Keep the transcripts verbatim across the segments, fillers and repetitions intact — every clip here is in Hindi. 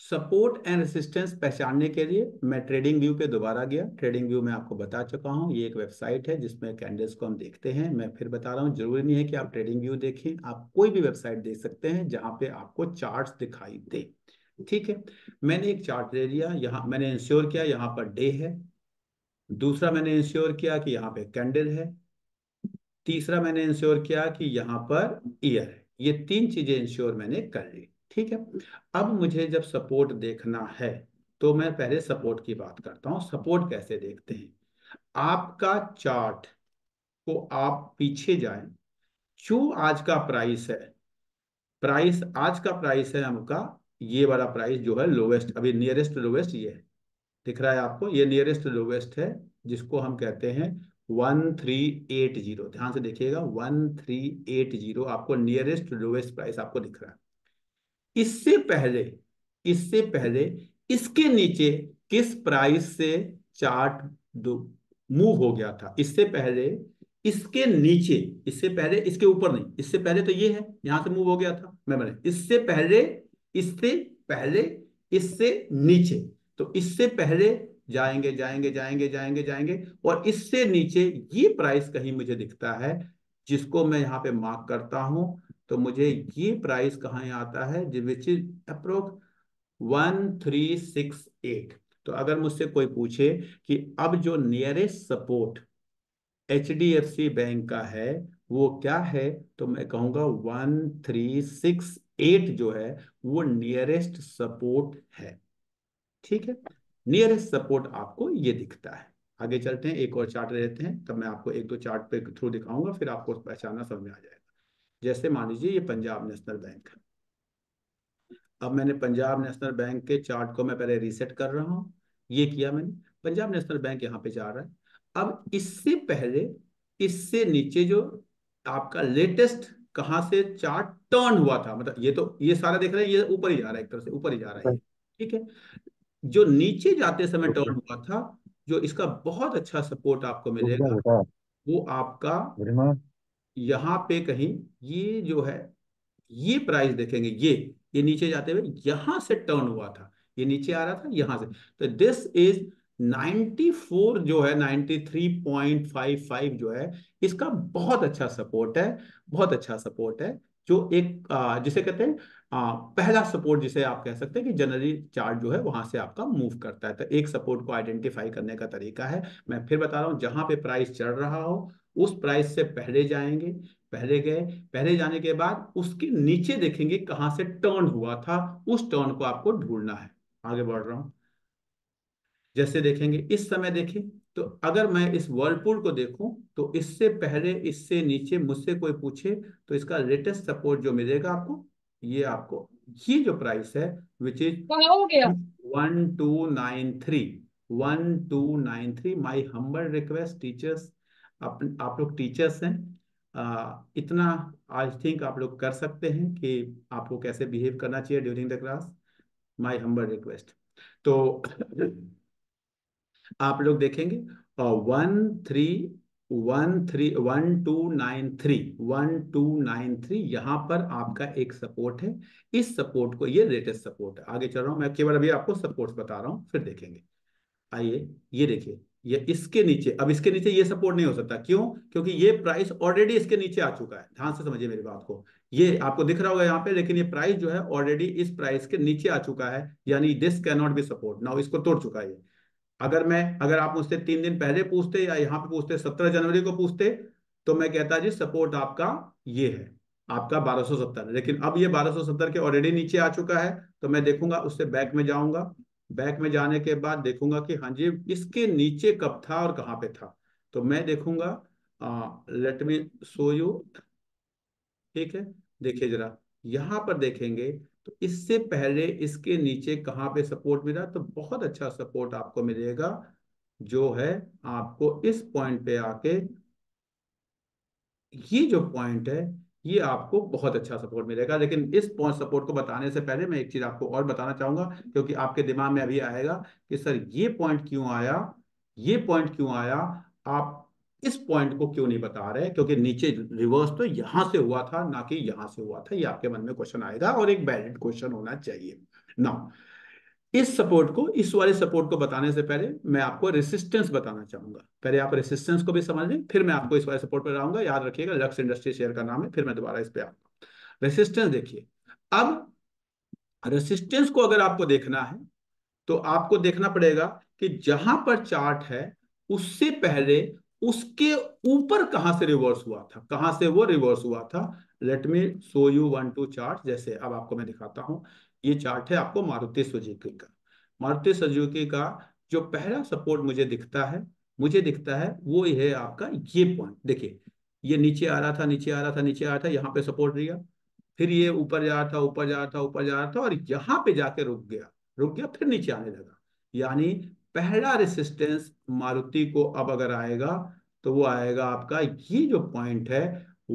सपोर्ट एंड रेसिस्टेंस पहचानने के लिए मैं ट्रेडिंग व्यू पे दोबारा गया। ट्रेडिंग व्यू में आपको बता चुका हूँ, ये एक वेबसाइट है जिसमें कैंडल्स को हम देखते हैं। मैं फिर बता रहा हूँ, जरूरी नहीं है कि आप ट्रेडिंग व्यू देखें, आप कोई भी वेबसाइट देख सकते हैं जहां पे आपको चार्ट्स दिखाई दे। ठीक है, मैंने एक चार्ट ले लिया, यहाँ मैंने इंश्योर किया यहाँ पर डे है। दूसरा मैंने इंश्योर किया कि यहाँ पे कैंडल है। तीसरा मैंने इंश्योर किया कि यहाँ पर ईयर है। ये तीन चीजें इंश्योर मैंने कर ली। ठीक है, अब मुझे जब सपोर्ट देखना है तो मैं पहले सपोर्ट की बात करता हूँ। सपोर्ट कैसे देखते हैं? आपका चार्ट को आप पीछे जाएं, जो आज का प्राइस है, प्राइस आज का प्राइस है हमका, ये वाला प्राइस जो है लोवेस्ट, अभी नियरेस्ट लोवेस्ट ये है, दिख रहा है आपको, ये नियरेस्ट लोवेस्ट है जिसको हम कहते हैं वन थ्री एट जीरो। ध्यान से देखिएगा, वन थ्री एट जीरो, आपको नियरेस्ट लोवेस्ट प्राइस आपको दिख रहा है। इससे पहले, इससे पहले इसके नीचे किस प्राइस से चार्ट दो मूव हो गया था? इससे पहले इसके नीचे, इससे पहले इसके ऊपर नहीं, इससे पहले तो ये है, यहां से मूव हो गया था। मैं बने इससे पहले, इससे पहले, इससे नीचे, तो इससे पहले जाएंगे जाएंगे जाएंगे जाएंगे जाएंगे, और इससे नीचे ये प्राइस कहीं मुझे दिखता है जिसको मैं यहाँ पे मार्क करता हूं। तो मुझे ये प्राइस कहाँ आता है, which is approx one three six eight. तो अगर मुझसे कोई पूछे कि अब जो nearest support H D F C bank का है वो क्या है, तो मैं कहूंगा वन थ्री सिक्स एट जो है वो नियरेस्ट सपोर्ट है। ठीक है, नियरेस्ट सपोर्ट आपको ये दिखता है। आगे चलते हैं, एक और चार्ट लेते हैं, तब मैं आपको एक दो चार्ट पे थ्रू दिखाऊंगा, फिर आपको पहचानना समझ में आ जाएगा। जैसे मान लीजिए ये पंजाब नेशनल बैंक है। अब मैंने पंजाब नेशनल बैंक के चार्ट को मैं पहले रीसेट कर रहा हूँ, ये किया मैंने। पंजाब नेशनल बैंक यहाँ पे जा रहा है। अब इससे पहले, इससे नीचे जो आपका लेटेस्ट कहाँ से चार्ट टर्न हुआ था, मतलब ये तो ये सारा देख रहे हैं, ये ऊपर ही जा रहा है, एक तरह से ऊपर ही जा रहा है ये। ठीक है, जो नीचे जाते समय टर्न हुआ था, जो इसका बहुत अच्छा सपोर्ट आपको मिलेगा बेटा। वो आपका गरिमा। यहाँ पे कहीं, ये जो है, ये प्राइस देखेंगे, ये ये नीचे जाते हुए यहां से टर्न हुआ था, ये नीचे आ रहा था यहां से। तो दिस इज नाइन्टी फोर जो है, ninety three point five five जो है, इसका बहुत अच्छा सपोर्ट है, बहुत अच्छा सपोर्ट है। जो एक आ, जिसे कहते हैं आ, पहला सपोर्ट, जिसे आप कह सकते हैं कि जनरली चार्ट जो है वहां से आपका मूव करता है। तो एक सपोर्ट को आइडेंटिफाई करने का तरीका है, मैं फिर बता रहा हूं, जहां पे प्राइस चढ़ रहा हो उस प्राइस से पहले जाएंगे, पहले गए, पहले जाने के बाद उसके नीचे देखेंगे कहां से टर्न हुआ था, उस टर्न को आपको ढूंढना है। आगे बढ़ रहा हूं, जैसे देखेंगे इस समय देखें, तो अगर मैं इस वर्लपूल को देखूं तो इससे पहले, इससे नीचे मुझसे कोई पूछे तो इसका लेटेस्ट सपोर्ट जो मिलेगा आपको, ये आपको, ये जो प्राइस है विच इज कहाँ हो गया? One two nine three, one two nine three. My humble request teachers, आप आप लोग टीचर्स हैं, आ, इतना आई थिंक आप लोग कर सकते हैं कि आपको कैसे बिहेव करना चाहिए during the class. My humble request. तो आप लोग देखेंगे one three one three one two nine three, one two nine three यहाँ पर आपका एक सपोर्ट है। इस सपोर्ट को, ये लेटेस्ट सपोर्ट है। आगे चल रहा हूं, मैं केवल अभी आपको सपोर्ट्स बता रहा हूं, फिर देखेंगे। आइए, ये देखिए, ये इसके नीचे, अब इसके नीचे ये सपोर्ट नहीं हो सकता, क्यों? क्योंकि ये प्राइस ऑलरेडी इसके नीचे आ चुका है। ध्यान से समझिए मेरी बात को, ये आपको दिख रहा होगा यहाँ पे, लेकिन ये प्राइस जो है ऑलरेडी इस प्राइस के नीचे आ चुका है, यानी this can not be support now, इसको तोड़ चुका है ये। अगर मैं, अगर आप मुझसे तीन दिन पहले पूछते या यहाँ पे पूछते, सत्रह जनवरी को पूछते, तो मैं कहता जी सपोर्ट आपका ये है, आपका बारह सौ सत्तर। लेकिन अब ये बारह सौ सत्तर के ऑलरेडी नीचे आ चुका है, तो मैं देखूंगा, उससे बैक में जाऊंगा। बैक में जाने के बाद देखूंगा कि हाँ जी इसके नीचे कब था और कहाँ पे था। तो मैं देखूंगा, लेट मी शो यू। ठीक है, देखिए जरा, यहां पर देखेंगे तो इससे पहले इसके नीचे कहाँ पे सपोर्ट मिला, तो बहुत अच्छा सपोर्ट आपको मिलेगा जो है, आपको इस पॉइंट पे आके, ये जो पॉइंट है, ये आपको बहुत अच्छा सपोर्ट मिलेगा। लेकिन इस पॉइंट सपोर्ट को बताने से पहले मैं एक चीज आपको और बताना चाहूंगा, क्योंकि आपके दिमाग में अभी आएगा कि सर ये पॉइंट क्यों आया, ये पॉइंट क्यों आया, आप इस पॉइंट को क्यों नहीं बता रहे? क्योंकि नीचे रिवर्स तो यहां से हुआ था, ना कि यहां से हुआ था। ये आपके मन में क्वेश्चन आएगा, और एक वैलिड क्वेश्चन होना चाहिए ना। इस सपोर्ट को, इस वाले सपोर्ट को बताने से पहले मैं आपको रेसिस्टेंस बताना चाहूंगा। पहले आप रेसिस्टेंस को भी समझ लें, फिर मैं आपको इस वाले सपोर्ट पर आऊंगा। याद रखिएगा लक्स इंडस्ट्री शेयर का नाम है, फिर मैं दोबारा इस पे आऊंगा। रेसिस्टेंस देखिए, अब रेसिस्टेंस को अगर आपको देखना है तो आपको देखना पड़ेगा कि जहां पर चार्ट है उससे पहले उसके ऊपर कहां से रिवर्स हुआ था, कहां से वो रिवर्स हुआ था। Let me show you one two chart. जैसे अब आपको मैं दिखाता हूं, ये चार्ट है आपको मारुति सुजुकी का। मारुति सुजुकी का जो पहला सपोर्ट मुझे दिखता है, मुझे दिखता है वो है आपका ये पॉइंट। देखिए ये नीचे आ रहा था, नीचे आ रहा था, नीचे आ रहा था, यहाँ पे सपोर्ट लिया, फिर ये ऊपर जा रहा था, ऊपर जा रहा था, ऊपर जा रहा था, और यहाँ पे जाके रुक गया, रुक गया, फिर नीचे आने लगा। यानी पहला रेसिस्टेंस मारुति को अब अगर आएगा तो वो आएगा आपका ये जो पॉइंट है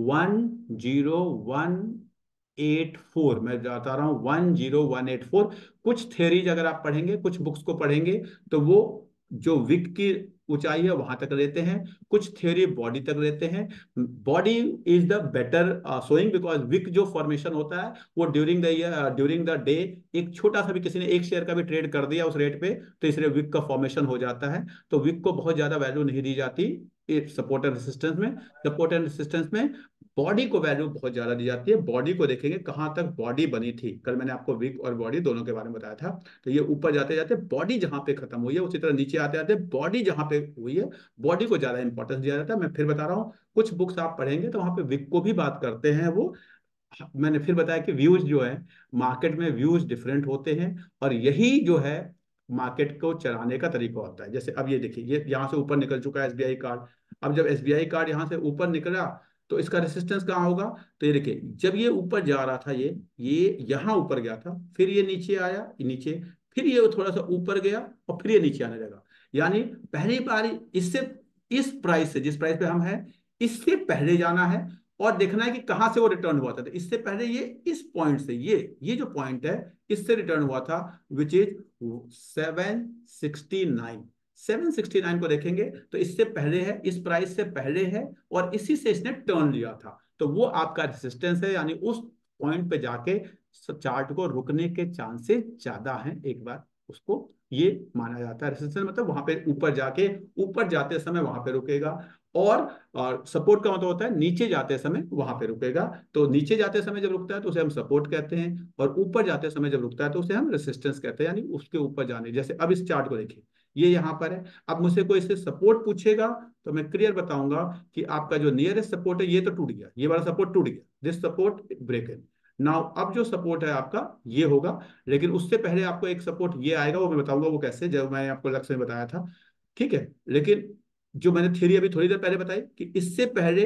one zero one eight four. मैं बता रहा हूं one zero one eight four. कुछ थेरीज अगर आप पढ़ेंगे, कुछ बुक्स को पढ़ेंगे, तो वो जो विक की ऊंचाई है वहां तक लेते हैं, कुछ थ्योरी बॉडी तक लेते हैं। Body is the better showing, because week जो फॉर्मेशन होता है वो during the year, during the day, एक छोटा सा भी किसी ने एक शेयर का भी ट्रेड कर दिया उस रेट पे, तो इसलिए विक का फॉर्मेशन हो जाता है। तो विक को बहुत ज्यादा वैल्यू नहीं दी जाती सपोर्ट एंड रेसिस्टेंस में। सपोर्ट एंड रेसिस्टेंस में बॉडी को वैल्यू बहुत ज्यादा दी जाती है। बॉडी को देखेंगे कहां तक बॉडी बनी थी, कल मैंने आपको विक और बॉडी दोनों के बारे में बताया था। तो ये ऊपर जाते जाते बॉडी जहां पे खत्म हुई है, उसी तरह नीचे आते आते बॉडी जहां पे हुई है, बॉडी को ज्यादा इंपॉर्टेंस दिया जाता है। मैं फिर बता रहा हूँ, कुछ बुक्स आप पढ़ेंगे तो वहां पे विक को भी बात करते हैं वो। मैंने फिर बताया कि व्यूज जो है, मार्केट में व्यूज डिफरेंट होते हैं, और यही जो है मार्केट को चलाने का तरीका होता है। जैसे अब ये देखिए, ये यहाँ से ऊपर निकल चुका है एसबीआई कार्ड। अब जब एसबीआई कार्ड यहाँ से ऊपर निकला तो इसका रेसिस्टेंस कहाँ होगा। तो ये देखिए, जब ये ऊपर जा रहा था, ये ये यहाँ ऊपर गया था, फिर ये नीचे आया, ये नीचे, फिर ये थोड़ा सा ऊपर गया, और फिर ये नीचे आने लगा। यानी पहली बार इससे, इस प्राइस से, जिस प्राइस पे हम हैं, इससे पहले जाना है और देखना है कि कहां से वो रिटर्न हुआ था। तो इससे पहले ये इस पॉइंट से, ये ये जो पॉइंट है, इससे रिटर्न हुआ था, which is seven sixty nine. Seven sixty nine को देखेंगे तो इससे पहले है, इस प्राइस से पहले है, और इसी से इसने टर्न लिया था। तो वो आपका रेसिस्टेंस है, यानी उस पॉइंट पे जाके चार्ट को रुकने के चांसेस ज्यादा हैं। एक बार उसको ये माना जाता है रेसिस्टेंस, मतलब वहां पे ऊपर जाके, ऊपर जाते समय वहां पे रुकेगा। और और सपोर्ट का मतलब होता है नीचे जाते समय वहां पे रुकेगा। तो नीचे जाते समय जब रुकता है तो उसे हम सपोर्ट कहते हैं, और ऊपर जाते समय जब रुकता है तो उसे हम रेसिस्टेंस कहते हैं, यानी उसके ऊपर जाने। जैसे अब इस चार्ट को देखिए, ये यहाँ पर है। अब मुझसे कोई इससे सपोर्ट पूछेगा तो मैं क्लियर बताऊंगा कि आपका जो नियरेस्ट सपोर्ट है ये तो टूट गया, ये वाला सपोर्ट टूट गया, दिस सपोर्ट ब्रेकन। नाउ अब जो सपोर्ट है आपका ये होगा, लेकिन उससे पहले आपको एक सपोर्ट ये आएगा, वो मैं बताऊंगा वो कैसे, जब मैंने आपको लक्ष्य में बताया था। ठीक है, लेकिन जो मैंने थ्योरी अभी थोड़ी देर पहले बताई कि इससे पहले,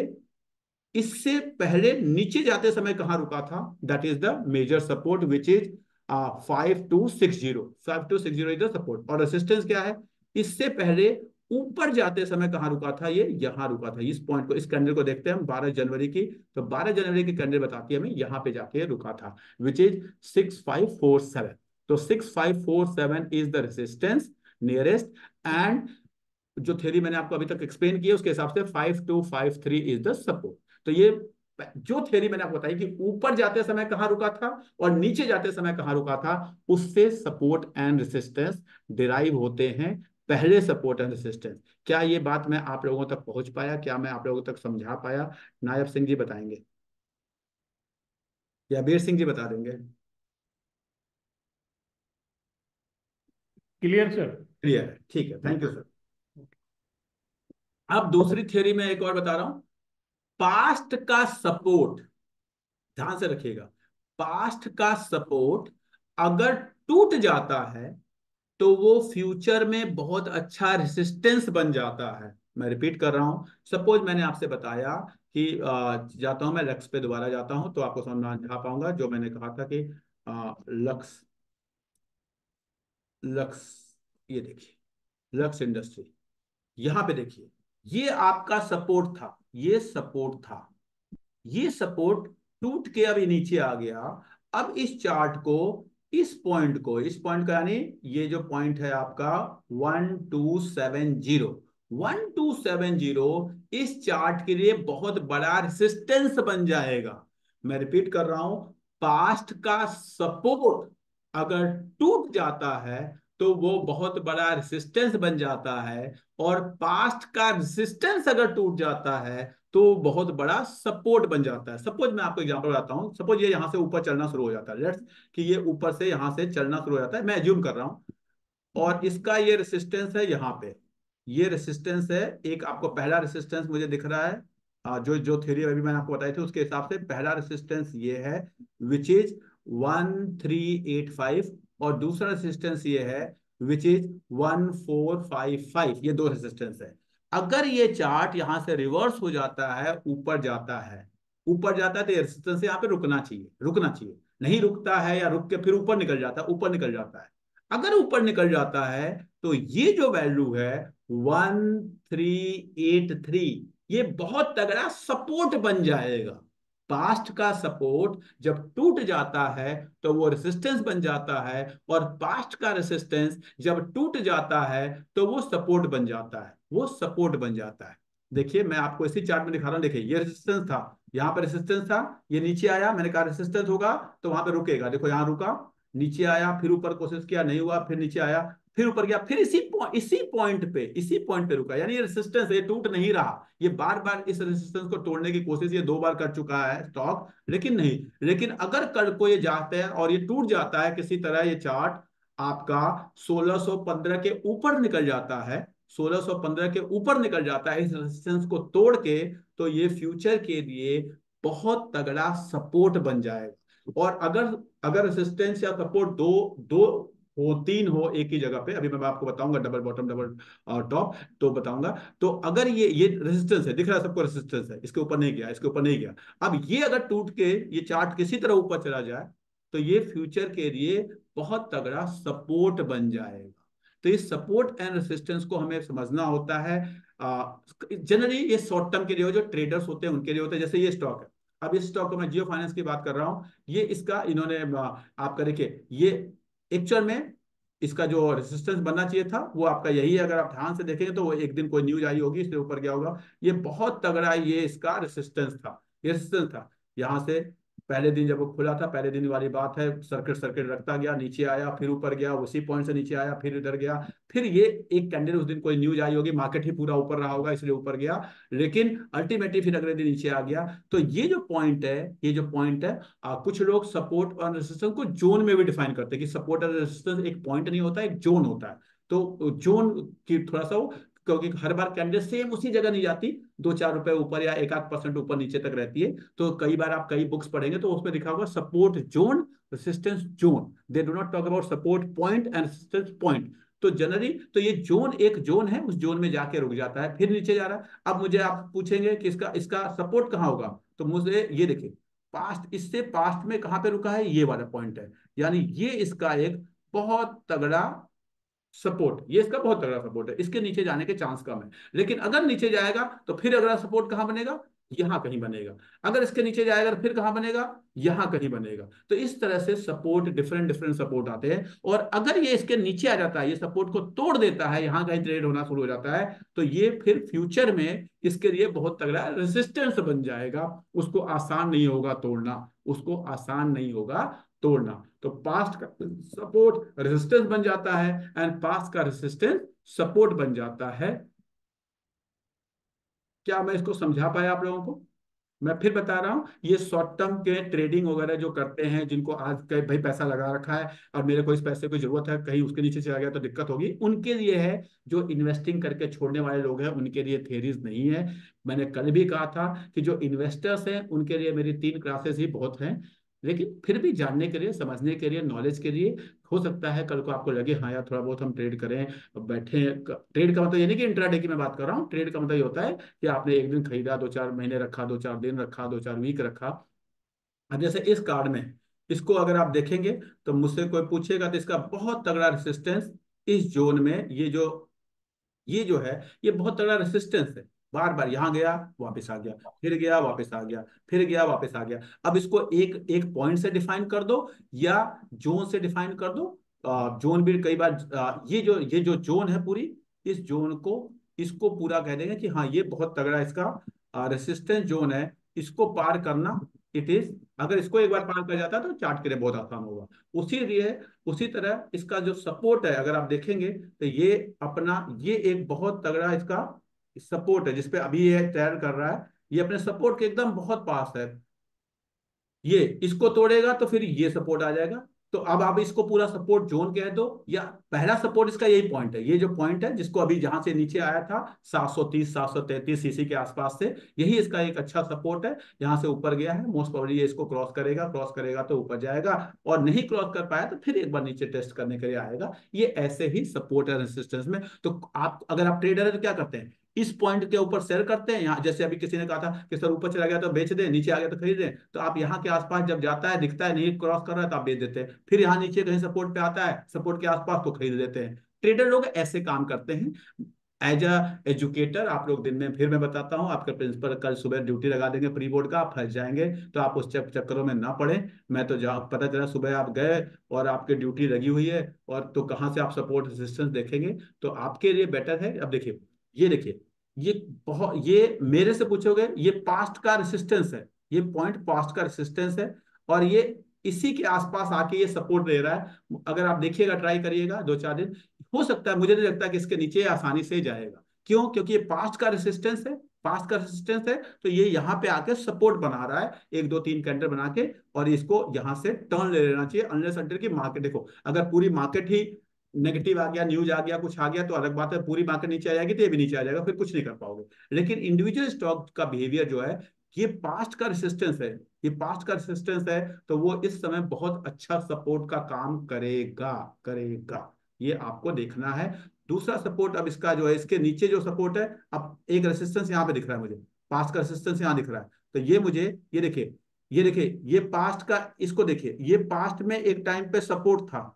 इससे पहले नीचे जाते समय कहां रुका था, that is the major support which is five two six zero. Five two six zero is the support. और रेसिस्टेंस क्या है, इससे पहले ऊपर जाते समय कहां रुका था, ये यहां रुका था। इस पॉइंट को, इस कैंडल को देखते हैं हम बारह जनवरी की, तो बारह जनवरी की कैंडल बताती है हमें यहां पे जाके रुका था, which is six five four seven. तो six five four seven is the resistance nearest. And जो थ्योरी मैंने आपको अभी तक एक्सप्लेन की है उसके हिसाब से five two five three is the support. तो ये जो थ्योरी मैंने आपको बताई कि ऊपर जाते समय कहां रुका था और नीचे जाते समय कहां रुका था, उससे सपोर्ट एंड रेसिस्टेंस डिराइव होते हैं। पहले सपोर्ट एंड रेसिस्टेंस, क्या ये बात मैं आप लोगों तक पहुंच पाया, क्या मैं आप लोगों तक समझा पाया? नायब सिंह जी बताएंगे या बीर सिंह जी बता देंगे? Clear sir. क्लियर है, ठीक है, थैंक यू सर। अब दूसरी थ्योरी में एक और बता रहा हूं, पास्ट का सपोर्ट, ध्यान से रखिएगा, पास्ट का सपोर्ट अगर टूट जाता है तो वो फ्यूचर में बहुत अच्छा रेसिस्टेंस बन जाता है। मैं रिपीट कर रहा हूं, सपोज मैंने आपसे बताया कि अ, जाता हूं मैं लक्स पे, दोबारा जाता हूं तो आपको समझ में आ पाऊंगा। जो मैंने कहा था कि अ, लक्स, लक्स, ये देखिए लक्स इंडस्ट्री, यहां पे देखिए, ये आपका सपोर्ट था, ये सपोर्ट था, ये सपोर्ट टूट के अभी नीचे आ गया। अब इस चार्ट को, इस पॉइंट को, इस पॉइंट का यानी ये जो पॉइंट है आपका one two seven zero, one two seven zero इस चार्ट के लिए बहुत बड़ा रेसिस्टेंस बन जाएगा। मैं रिपीट कर रहा हूं, पास्ट का सपोर्ट अगर टूट जाता है तो वो बहुत बड़ा रेसिस्टेंस बन जाता है, और पास्ट का रेसिस्टेंस अगर टूट जाता है तो बहुत बड़ा सपोर्ट बन जाता है। सपोज मैं आपको एग्जांपल बताता हूँ, सपोज ये यहाँ से ऊपर चलना शुरू हो जाता है, लेट्स कि ये ऊपर से यहाँ से चलना शुरू हो जाता है, मैं एज्यूम कर रहा हूँ, और इसका ये रेसिस्टेंस है यहाँ पे, ये रेसिस्टेंस है एक, आपको पहला रेसिस्टेंस मुझे दिख रहा है, आ, जो जो थ्योरी अभी मैंने आपको बताई थी उसके हिसाब से पहला रेसिस्टेंस ये है, which is one three eight five, और दूसरा रेसिस्टेंस ये है which is one four five five, ये दो रेसिस्टेंस है। अगर ये चार्ट यहां से रिवर्स हो जाता है, ऊपर जाता है, ऊपर जाता है तो ये रेसिस्टेंस यहाँ पे रुकना चाहिए, रुकना चाहिए, नहीं रुकता है या रुक के फिर ऊपर निकल जाता है, ऊपर निकल जाता है। अगर ऊपर निकल जाता है तो ये जो वैल्यू है वन थ्री एट थ्री, ये बहुत तगड़ा सपोर्ट बन जाएगा। पास्ट का सपोर्ट जब टूट जाता है तो वो रेसिस्टेंस बन जाता है, और पास्ट का रेसिस्टेंस जब टूट जाता है तो वो सपोर्ट बन जाता है, वो सपोर्ट बन जाता है। देखिए मैं आपको इसी चार्ट में दिखा रहा हूं, देखिए ये रेसिस्टेंस था, यहाँ पर रेसिस्टेंस था, ये नीचे आया, मैंने कहा रेसिस्टेंस होगा तो वहां पे रुकेगा, देखो यहाँ रुका, नीचे आया, फिर ऊपर कोशिश किया, नहीं हुआ, फिर नीचे आया, फिर ऊपर गया, फिर इसी पॉइंट इसी पॉइंट पे इसी पॉइंट पे रुका, यानी ये रेसिस्टेंस ये टूट नहीं रहा, ये बार बार इस रेसिस्टेंस को तोड़ने की कोशिश ये दो बार कर चुका है स्टॉक, लेकिन नहीं। लेकिन अगर कल को ये जाता है और ये टूट जाता है किसी तरह, ये चार्ट आपका सोलह सौ पंद्रह के ऊपर निकल जाता है, सोलह सौ पंद्रह के ऊपर निकल जाता है इस रेजिस्टेंस को तोड़ के, तो ये फ्यूचर के लिए बहुत तगड़ा सपोर्ट बन जाएगा। और अगर अगर रेजिस्टेंस या सपोर्ट दो दो हो, तीन हो एक ही जगह पे, अभी मैं आपको बताऊंगा डबल बॉटम डबल टॉप तो बताऊंगा, तो अगर ये ये रेजिस्टेंस है, दिख रहा है सबको रेजिस्टेंस है, इसके ऊपर नहीं गया, इसके ऊपर नहीं गया, अब ये अगर टूट के ये चार्ट किसी तरह ऊपर चला जाए तो ये फ्यूचर के लिए बहुत तगड़ा सपोर्ट बन जाएगा। तो इस सपोर्ट एंड रेसिस्टेंस को हमें समझना होता है। जनरली ये शॉर्ट टर्म के लिए जो ट्रेडर्स होते हैं उनके लिए होता है, जैसे ये स्टॉक है, अब इस स्टॉक को मैं जियो फाइनेंस की बात कर रहा हूं, ये इसका इन्होंने आपका देखिए ये एक्चुअल में इसका जो रेसिस्टेंस बनना चाहिए था वो आपका यही है, अगर आप ध्यान से देखेंगे तो वो एक दिन कोई न्यूज आई होगी इसके ऊपर गया होगा, ये बहुत तगड़ा ये इसका रेसिस्टेंस था, ये रेसिस्टेंस था यहां से, पहले दिन जब वो खुला था, पहले दिन वाली बात है, सर्किट सर्किट रखता गया, नीचे आया, फिर ऊपर गया, उसी पॉइंट से नीचे आया, फिर इधर गया, फिर ये एक कैंडल, उस दिन कोई न्यूज आई होगी, मार्केट ही पूरा ऊपर रहा होगा इसलिए ऊपर गया, लेकिन अल्टीमेटली फिर अगले दिन नीचे आ गया। तो ये जो पॉइंट है, ये जो पॉइंट है, आ, कुछ लोग सपोर्ट और रेजिस्टेंस को जोन में भी डिफाइन करते हैं कि सपोर्ट और रेजिस्टेंस एक पॉइंट नहीं होता, एक जोन होता है। तो जोन की थोड़ा सा वो, क्योंकि हर बार कैंडल सेम उसी जगह नहीं जाती, दो चार रुपए ऊपर या एक आध परसेंट ऊपर नीचे तक रहती है, तो कई बार आप कई बुक्स पढ़ेंगे तो उसमें लिखा होगा support zone, resistance zone, they do not talk about support point and resistance point. तो जनरली तो ये जोन एक जोन है, उस जोन में जाके रुक जाता है, फिर नीचे जा रहा है। अब मुझे आप पूछेंगे कि इसका इसका सपोर्ट कहाँ होगा, तो मुझे ये देखिए पास्ट, इससे पास्ट में कहाँ पे रुका है, ये वाला पॉइंट है, यानी ये इसका एक बहुत तगड़ा सपोर्ट, ये इसका बहुत तगड़ा सपोर्ट है, इसके नीचे जाने के चांस कम है। लेकिन अगर नीचे जाएगा तो फिर अगला सपोर्ट कहां बनेगा, यहां कहीं बनेगा, अगर इसके नीचे जाएगा तो फिर कहां बनेगा, यहां कहीं बनेगा। तो इस तरह से सपोर्ट, डिफरेंट डिफरेंट सपोर्ट आते हैं, और अगर ये इसके नीचे आ जाता है, ये सपोर्ट को तोड़ देता है, यहां कहीं ट्रेड होना शुरू हो जाता है, तो ये फिर फ्यूचर में इसके लिए बहुत तगड़ा रेजिस्टेंस बन जाएगा, उसको आसान नहीं होगा तोड़ना, उसको आसान नहीं होगा तोड़ना। तो पास्ट का सपोर्ट रेजिस्टेंस बन जाता है, एंड पास्ट का रेजिस्टेंस सपोर्ट बन जाता है। क्या मैं इसको समझा पाया आप लोगों को? मैं फिर बता रहा हूं, ये शॉर्ट टर्म के ट्रेडिंग वगैरह जो करते हैं, जिनको आज कहीं भाई पैसा लगा रखा है और मेरे को इस पैसे की जरूरत है, कहीं उसके नीचे चला गया तो दिक्कत होगी, उनके लिए है। जो इन्वेस्टिंग करके छोड़ने वाले लोग हैं उनके लिए थेरीज नहीं है। मैंने कल भी कहा था कि जो इन्वेस्टर्स हैं उनके लिए मेरी तीन क्लासेस ही बहुत हैं, लेकिन फिर भी जानने के लिए, समझने के लिए, नॉलेज के लिए, हो सकता है कल को आपको लगे हाँ यार थोड़ा बहुत हम ट्रेड करें, बैठे। ट्रेड का मतलब ये नहीं कि इंट्राडे की मैं बात कर रहा हूँ, ट्रेड का मतलब ये होता है कि आपने एक दिन खरीदा, दो चार महीने रखा, दो चार दिन रखा, दो चार वीक रखा। अब जैसे इस कार्ड में, इसको अगर आप देखेंगे तो मुझसे कोई पूछेगा तो इसका बहुत तगड़ा रेसिस्टेंस इस जोन में, ये जो ये जो है ये बहुत तगड़ा रेसिस्टेंस है, बार बार यहाँ गया वापस आ गया, फिर गया वापस आ गया, फिर गया वापस आ गया। अब इसको एक एक पॉइंट से डिफाइन कर दो या जोन से डिफाइन कर दो, जोन भी कई बार आ, ये जो ये जो जोन है पूरी, इस जोन को, इसको पूरा कह देंगे कि हाँ ये बहुत तगड़ा इसका रेसिस्टेंस जोन है, इसको पार करना इट इज, अगर इसको एक बार पार कर जाता है तो चार्ट के लिए बहुत आसान होगा। उसी लिए उसी तरह इसका जो सपोर्ट है अगर आप देखेंगे तो ये अपना, ये एक बहुत तगड़ा इसका सपोर्ट है जिसपे अभी ये ट्रेड कर रहा है, ये अपने सपोर्ट के एकदम बहुत पास है। ये इसको तोड़ेगा तो फिर ये सपोर्ट आ जाएगा। तो अब आप इसको पूरा सपोर्ट जोन कह दो, या पहला सपोर्ट इसका यही पॉइंट है, ये जो पॉइंट है जिसको अभी जहां से नीचे आया था सात सौ तीस सात सौ तैंतीस सीसी के आसपास से, यही इसका एक अच्छा सपोर्ट है। यहाँ से ऊपर गया है, मोस्ट प्रोबेबली ये इसको क्रॉस करेगा, क्रॉस करेगा तो ऊपर जाएगा, और नहीं क्रॉस कर पाया तो फिर एक बार नीचे टेस्ट करने के लिए आएगा। ये ऐसे ही सपोर्ट है रेसिस्टेंस में। तो आप अगर आप ट्रेडर है तो क्या करते हैं, इस पॉइंट के ऊपर सेल करते हैं। यहाँ जैसे अभी किसी ने कहा था कि सर ऊपर चला गया तो बेच दें, नीचे आ गया तो खरीद दें, तो आप यहाँ के आसपास जब जाता है दिखता है नहीं क्रॉस कर रहा है तो आप बेच देते हैं, फिर यहाँ नीचे कहीं सपोर्ट पे आता है सपोर्ट के आसपास तो खरीद देते हैं। ट्रेडर लोग ऐसे काम करते हैं। एज अ एजुकेटर आप लोग दिन में, फिर मैं बताता हूँ, आपके प्रिंसिपल कल सुबह ड्यूटी लगा देंगे प्री बोर्ड का, आप फंस जाएंगे, तो आप उस चक, चक्करों में ना पड़े। मैं तो जा पता चला सुबह आप गए और आपकी ड्यूटी लगी हुई है, और तो कहाँ से आप सपोर्ट रेजिस्टेंस देखेंगे। तो आपके लिए बेटर है, अब देखिए ये देखिए, ये बहुत, ये मेरे से पूछोगे ये पास्ट का रेसिस्टेंस है, ये पॉइंट पास्ट का रेसिस्टेंस है, और ये इसी के आसपास आके ये सपोर्ट दे रहा है। अगर आप देखिएगा ट्राई करिएगा दो चार दिन, हो सकता है, मुझे नहीं लगता कि इसके नीचे आसानी से जाएगा। क्यों? क्योंकि ये पास्ट का रेसिस्टेंस है, पास्ट का रेसिस्टेंस है, तो ये यहाँ पे आके सपोर्ट बना रहा है एक दो तीन कैंडल बना के, और इसको यहाँ से टर्न ले लेना चाहिए अनलेस अंटिल की मार्केट, देखो अगर पूरी मार्केट ही नेगेटिव आ गया, न्यूज आ गया, कुछ आ गया, तो अलग बात है, पूरी मार्केट नीचे आ जाएगी तो ये भी नीचे आ जाएगा, फिर कुछ नहीं कर पाओगे। लेकिन इंडिविजुअल स्टॉक का बिहेवियर जो है, ये पास्ट का रेसिस्टेंस है, ये पास्ट का रेसिस्टेंस है, तो वो इस समय बहुत अच्छा सपोर्ट का काम करेगा, करेगा, ये आपको देखना है। दूसरा सपोर्ट अब इसका जो है, इसके नीचे जो सपोर्ट है, अब एक रेसिस्टेंस यहाँ पे दिख रहा है मुझे, पास्ट का रेसिस्टेंस यहाँ दिख रहा है, तो ये मुझे, ये देखिए, ये देखिए, ये पास्ट का, इसको देखिए, ये पास्ट में एक टाइम पे सपोर्ट था,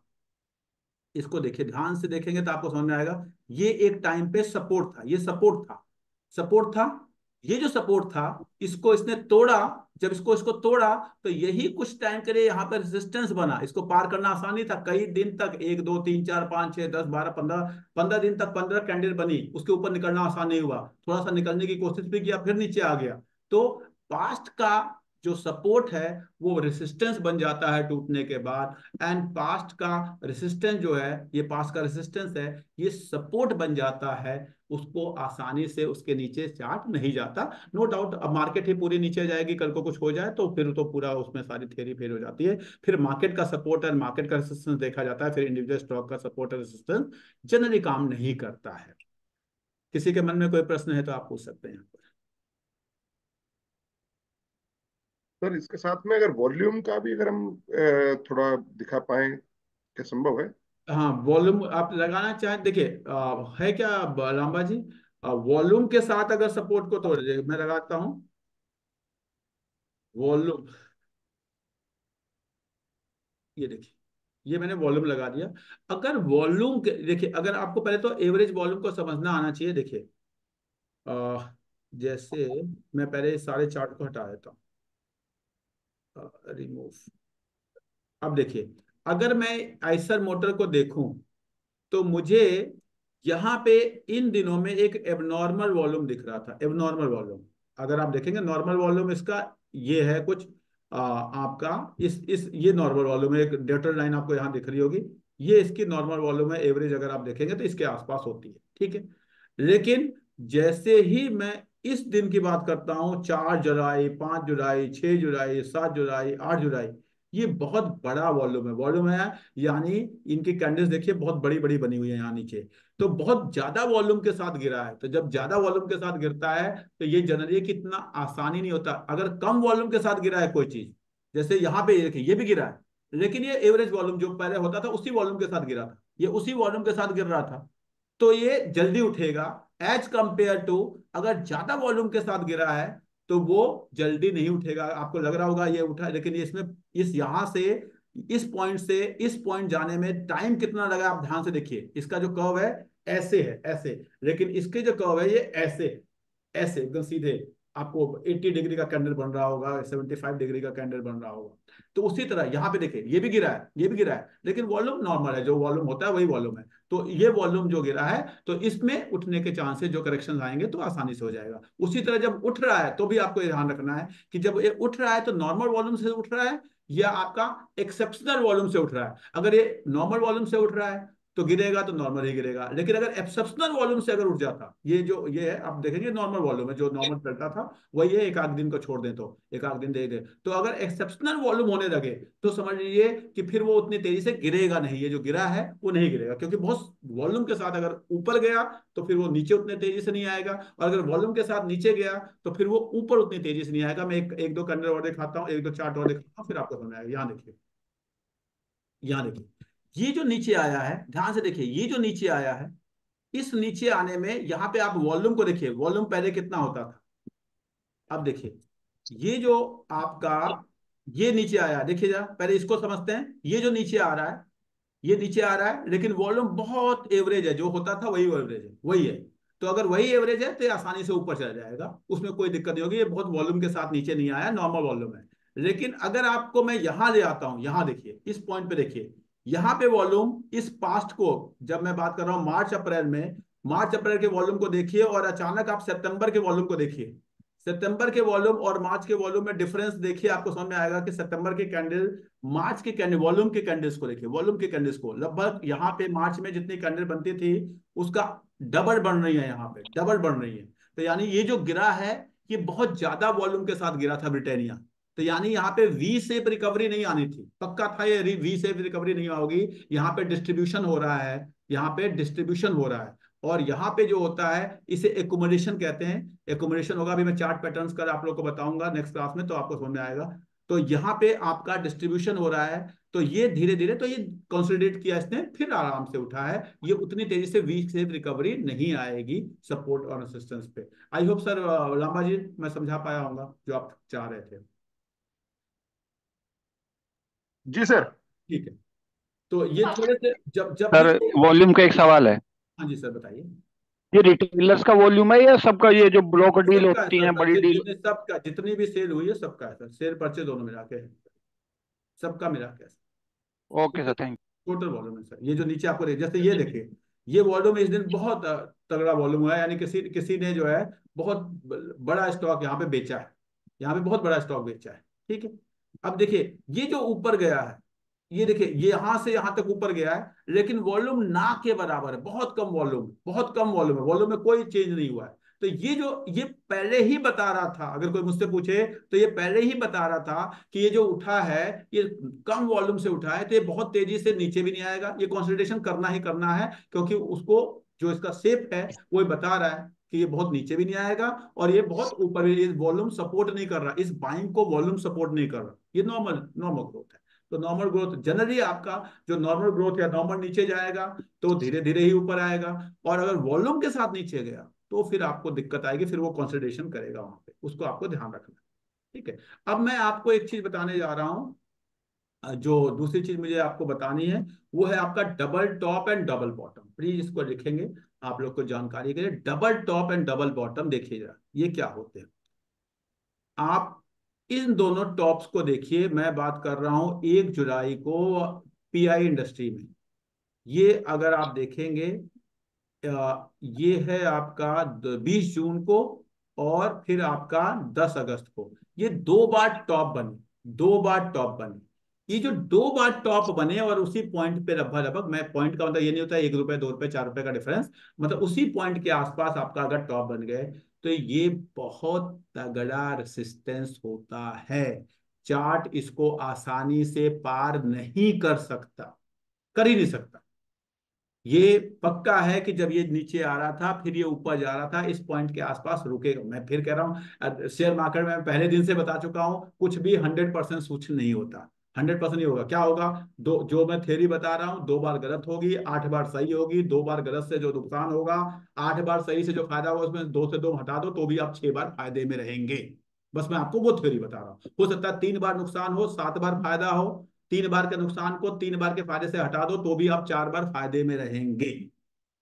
इसको देखिए ध्यान से देखेंगे तो आपको समझ में आएगा, ये एक टाइम पे सपोर्ट था, ये सपोर्ट था, सपोर्ट था, ये जो सपोर्ट था इसको इसने तोड़ा, जब इसको इसको तोड़ा तो यही कुछ टाइम के लिए यहाँ पर रेजिस्टेंस बना, इसको पार करना आसान नहीं था, कई दिन तक, एक दो तीन चार पांच छह दस बारह पंद्रह पंद्रह दिन तक पंद्रह कैंडल बनी, उसके ऊपर निकलना आसान नहीं हुआ, थोड़ा सा निकलने की कोशिश भी किया फिर नीचे आ गया। तो पास्ट का जो सपोर्ट है वो रेसिस्टेंस बन जाता है टूटने के बाद, एंड पास्ट का रेसिस्टेंस जो है, ये पास्ट का रेसिस्टेंस है, ये सपोर्ट बन जाता है, उसको आसानी से उसके नीचे चार्ट नहीं जाता। नो डाउट अब मार्केट ही पूरी नीचे जाएगी, कल को कुछ हो जाए तो फिर तो पूरा उसमें सारी थ्योरी फेल हो जाती है, फिर मार्केट का सपोर्ट और मार्केट का रेसिस्टेंस देखा जाता है, फिर इंडिविजुअल स्टॉक का सपोर्ट और रेसिस्टेंस जनरली काम नहीं करता है। किसी के मन में कोई प्रश्न है तो आप पूछ सकते हैं। सर इसके साथ में अगर वॉल्यूम का भी अगर हम अ, थोड़ा दिखा पाए, क्या संभव है? हाँ वॉल्यूम आप लगाना चाहें, देखिए अ, है क्या लांबा जी, वॉल्यूम के साथ अगर सपोर्ट को तोड़ दे, मैं लगाता हूँ वॉल्यूम, ये देखिए, ये मैंने वॉल्यूम लगा दिया। अगर वॉल्यूम देखिए, अगर आपको पहले तो एवरेज वॉल्यूम को समझना आना चाहिए। देखिए अ, जैसे मैं पहले इस सारे चार्ट को हटा देता हूँ, रिमूव। अब देखिए, अगर मैं आइसर मोटर को देखूं तो मुझे यहाँ पे इन दिनों में एक एबनॉर्मल वॉल्यूम दिख रहा था, एबनॉर्मल वॉल्यूम। अगर आप देखेंगे नॉर्मल वॉल्यूम इसका ये है कुछ, आ, आपका इस इस ये नॉर्मल वॉल्यूम है, एक डेल्टा लाइन आपको यहाँ दिख रही होगी, ये इसकी नॉर्मल वॉल्यूम है, एवरेज अगर आप देखेंगे तो इसके आसपास होती है, ठीक है। लेकिन जैसे ही मैं इस दिन की बात करता हूँ, चार जुलाई, पांच जुलाई, छह जुलाई, सात जुलाई, आठ जुलाई, ये बहुत बड़ा वॉल्यूम है, वॉल्यूम है, यानी इनकी कैंडल्स देखिए बहुत बड़ी बड़ी बनी हुई है यहाँ नीचे, तो बहुत ज्यादा वॉल्यूम के साथ गिरा है। तो जब ज्यादा वॉल्यूम के साथ गिरता है तो ये जनरली कितना आसानी नहीं होता। अगर कम वॉल्यूम के साथ गिरा है कोई चीज, जैसे यहाँ पे देखिए ये भी गिरा है, लेकिन ये एवरेज वॉल्यूम जो पहले होता था उसी वॉल्यूम के साथ गिरा था, ये उसी वॉल्यूम के साथ गिर रहा था, तो ये जल्दी उठेगा एज कंपेयर टू, अगर ज्यादा वॉल्यूम के साथ गिरा है तो वो जल्दी नहीं उठेगा। आपको लग रहा होगा ये उठा, लेकिन ये इसमें, इस यहां से इस पॉइंट से इस पॉइंट जाने में टाइम कितना लगा, आप ध्यान से देखिए, इसका जो कर्व है ऐसे है, ऐसे, लेकिन इसके जो कर्व है ये ऐसे, ऐसे एकदम सीधे, आपको अस्सी डिग्री का कैंडल बन रहा होगा, पचहत्तर डिग्री का कैंडल बन रहा होगा। तो उसी तरह यहाँ पे देखिए ये भी गिरा है, ये भी गिरा है, लेकिन वॉल्यूम नॉर्मल है, जो वॉल्यूम होता है वही वॉल्यूम है। तो ये वॉल्यूम जो गिरा है, तो इसमें उठने के चांसेस, जो करेक्शन आएंगे तो आसानी से हो जाएगा। उसी तरह जब उठ रहा है तो भी आपको ये ध्यान रखना है कि जब ये उठ रहा है तो नॉर्मल वॉल्यूम से उठ रहा है या आपका एक्सेप्शनल वॉल्यूम से उठ रहा है। अगर ये नॉर्मल वॉल्यूम से उठ रहा है तो गिरेगा तो नॉर्मल ही गिरेगा, लेकिन अगर एक्सेप्शनल वॉल्यूम से अगर उठ जाता, ये जो ये है आप देखेंगे नॉर्मल वॉल्यूम है, जो नॉर्मल चलता था वही है, एक आध दिन को छोड़ दें तो एक आध दिन दे दे, तो अगर एक्सेप्शनल वॉल्यूम होने लगे तो समझ लीजिए कि फिर वो उतनी तेजी से गिरेगा नहीं, ये जो गिरा है वो नहीं गिरेगा, क्योंकि बहुत वॉल्यूम के साथ अगर ऊपर गया तो फिर वो नीचे उतने तेजी से नहीं आएगा, और अगर वॉल्यूम के साथ नीचे गया तो फिर वो ऊपर उतनी तेजी से नहीं आएगा। मैं एक, एक दो कैंडल और दिखाता हूँ, एक दो चार्ट और दिखाता हूँ, फिर आपको समझ आएगा। यहाँ देखिए, यहाँ देखिए, ये जो नीचे आया है, ध्यान से देखिए, ये जो नीचे आया है, इस नीचे आने में यहाँ पे आप वॉल्यूम को देखिए, वॉल्यूम पहले कितना होता था। अब देखिए, ये जो आपका ये नीचे आया, देखिए जरा पहले इसको समझते हैं। ये जो नीचे आ रहा है, ये नीचे आ रहा है, लेकिन वॉल्यूम बहुत एवरेज है, जो होता था वही एवरेज है, वही है। तो अगर वही एवरेज है तो ये आसानी से ऊपर चला जाएगा, उसमें कोई दिक्कत नहीं होगी। ये बहुत वॉल्यूम के साथ नीचे नहीं आया, नॉर्मल वॉल्यूम है। लेकिन अगर आपको मैं यहां ले आता हूं, यहां देखिए, इस पॉइंट पे देखिए, यहां पे वॉल्यूम इस पास्ट को, जब मैं बात कर रहा हूं मार्च अप्रैल में, मार्च अप्रैल के वॉल्यूम को देखिए, और अचानक आप सितंबर के वॉल्यूम को देखिए। सितंबर के वॉल्यूम और मार्च के वॉल्यूम में डिफरेंस देखिए, आपको समझ में आएगा कि सितंबर के कैंडल, मार्च के कैंडल, वॉल्यूम के कैंडल्स को देखिए, वॉल्यूम के कैंडल्स को, लगभग यहाँ पे मार्च में जितनी कैंडल बनती थी उसका डबल बन रही है, यहाँ पे डबल बन रही है। तो यानी ये जो गिरा है, ये बहुत ज्यादा वॉल्यूम के साथ गिरा था ब्रिटानिया। तो यानी यहाँ पे वी शेप रिकवरी नहीं आनी थी, पक्का था ये वी शेप रिकवरी नहीं होगी। यहाँ पे डिस्ट्रीब्यूशन हो रहा है, यहाँ पे डिस्ट्रीब्यूशन हो रहा है, और यहाँ पे जो होता है इसे एकोमोडेशन कहते हैं। एकोमोडेशन होगा, अभी मैं चार्ट पैटर्न्स कर आप लोग को बताऊंगा नेक्स्ट क्लास में, तो आपको समझ में आएगा। तो यहाँ पे आपका डिस्ट्रीब्यूशन हो रहा है, तो ये धीरे धीरे, तो ये कंसोलिडेट किया इसने, फिर आराम से उठा है। ये उतनी तेजी से वी शेप रिकवरी नहीं आएगी सपोर्ट और रेजिस्टेंस पे। I hope sir Lamba ji मैं समझा पाया होगा जो आप चाह रहे थे। जी सर। ठीक है, तो ये थोड़े से जब जब भी, सर वॉल्यूम का एक सवाल है, हाँ जी सर बताइए। ये रिटेलर्स का वॉल्यूम है या सबका, ये जो ब्लॉक डील सबका है होती सर, हैं सर बड़ी जि, डील? जितने सबका, जितनी भी सेल हुई है सबका है सर, सेल परचेज दोनों मिला के है, सबका मिला के है। Okay sir, thank total volume है सर। ये जो नीचे आपको देख, जैसे ये देखिए, ये वॉल्यूम इस दिन बहुत अ, तगड़ा वॉल्यूम हुआ है, यानी किसी किसी ने जो है बहुत ब- बड़ा स्टॉक यहाँ पे बेचा है, यहाँ पे बहुत बड़ा स्टॉक बेचा है। ठीक है, अब देखिए ये जो ऊपर गया है, ये देखिए ये यहां से यहां तक ऊपर गया है, लेकिन वॉल्यूम ना के बराबर है, बहुत कम वॉल्यूम, बहुत कम वॉल्यूम है, वॉल्यूम में कोई चेंज नहीं हुआ है। तो ये जो ये पहले ही बता रहा था, अगर कोई मुझसे पूछे तो ये पहले ही बता रहा था कि ये जो उठा है, ये कम वॉल्यूम से उठा है, तो ये बहुत तेजी से नीचे भी नहीं आएगा, ये कंसोलिडेशन करना ही करना है, क्योंकि उसको जो इसका शेप है वो बता रहा है कि ये बहुत नीचे भी नहीं आएगा और ये बहुत ऊपर भी, ये वॉल्यूम सपोर्ट नहीं कर रहा, इस बाइंग को वॉल्यूम सपोर्ट नहीं कर रहा, ये नॉर्मल नॉर्मल ग्रोथ है। तो नॉर्मल ग्रोथ जनरली आपका, जो नॉर्मल ग्रोथ या नॉर्मल नीचे जाएगा तो धीरे धीरे ही ऊपर आएगा, और अगर वॉल्यूम के साथ नीचे गया तो फिर आपको दिक्कत आएगी, फिर वो कंसोलिडेशन करेगा वहां पे, उसको आपको ध्यान रखना है। ठीक है, अब मैं आपको एक चीज बताने जा रहा हूं, जो दूसरी चीज मुझे आपको बतानी है, वो है आपका double top and double bottom. Please इसको लिखेंगे आप लोग को जानकारी के लिए, double top and double bottom देखिए जरा ये क्या होते हैं। आप इन दोनों टॉप्स को देखिए, मैं बात कर रहा हूं एक जुलाई को पीआई इंडस्ट्री में। ये अगर आप देखेंगे, अ, ये है आपका बीस जून को, और फिर आपका दस अगस्त को, ये दो बार टॉप बने, दो बार टॉप बने। ये जो दो बार टॉप बने और उसी पॉइंट पे लगभग लगभग, मैं पॉइंट का मतलब ये नहीं होता एक रुपए दो रुपए चार रुपए का डिफरेंस, मतलब उसी पॉइंट के आसपास आपका अगर टॉप बन गए तो ये बहुत तगड़ा रेसिस्टेंस होता है। चार्ट इसको आसानी से पार नहीं कर सकता, कर ही नहीं सकता। ये पक्का है कि जब ये नीचे आ रहा था फिर ये ऊपर जा रहा था, इस पॉइंट के आसपास रुकेगा। मैं फिर कह रहा हूँ, शेयर मार्केट में मैं पहले दिन से बता चुका हूँ, कुछ भी हंड्रेड परसेंट सूच नहीं होता, हंड्रेड परसेंट नहीं होगा। क्या होगा, दो जो मैं थ्योरी बता रहा हूँ, दो बार गलत होगी, आठ बार सही होगी, दो बार गलत से जो नुकसान होगा, आठ बार सही से जो फायदा होगा उसमें दो से दो हटा दो तो भी आप छह बार फायदे में रहेंगे। बस मैं आपको वो थ्योरी बता रहा हूँ, हो सकता है तीन बार नुकसान हो सात बार फायदा हो, तीन बार के नुकसान को तीन बार के फायदे से हटा दो तो भी आप चार बार फायदे में रहेंगे।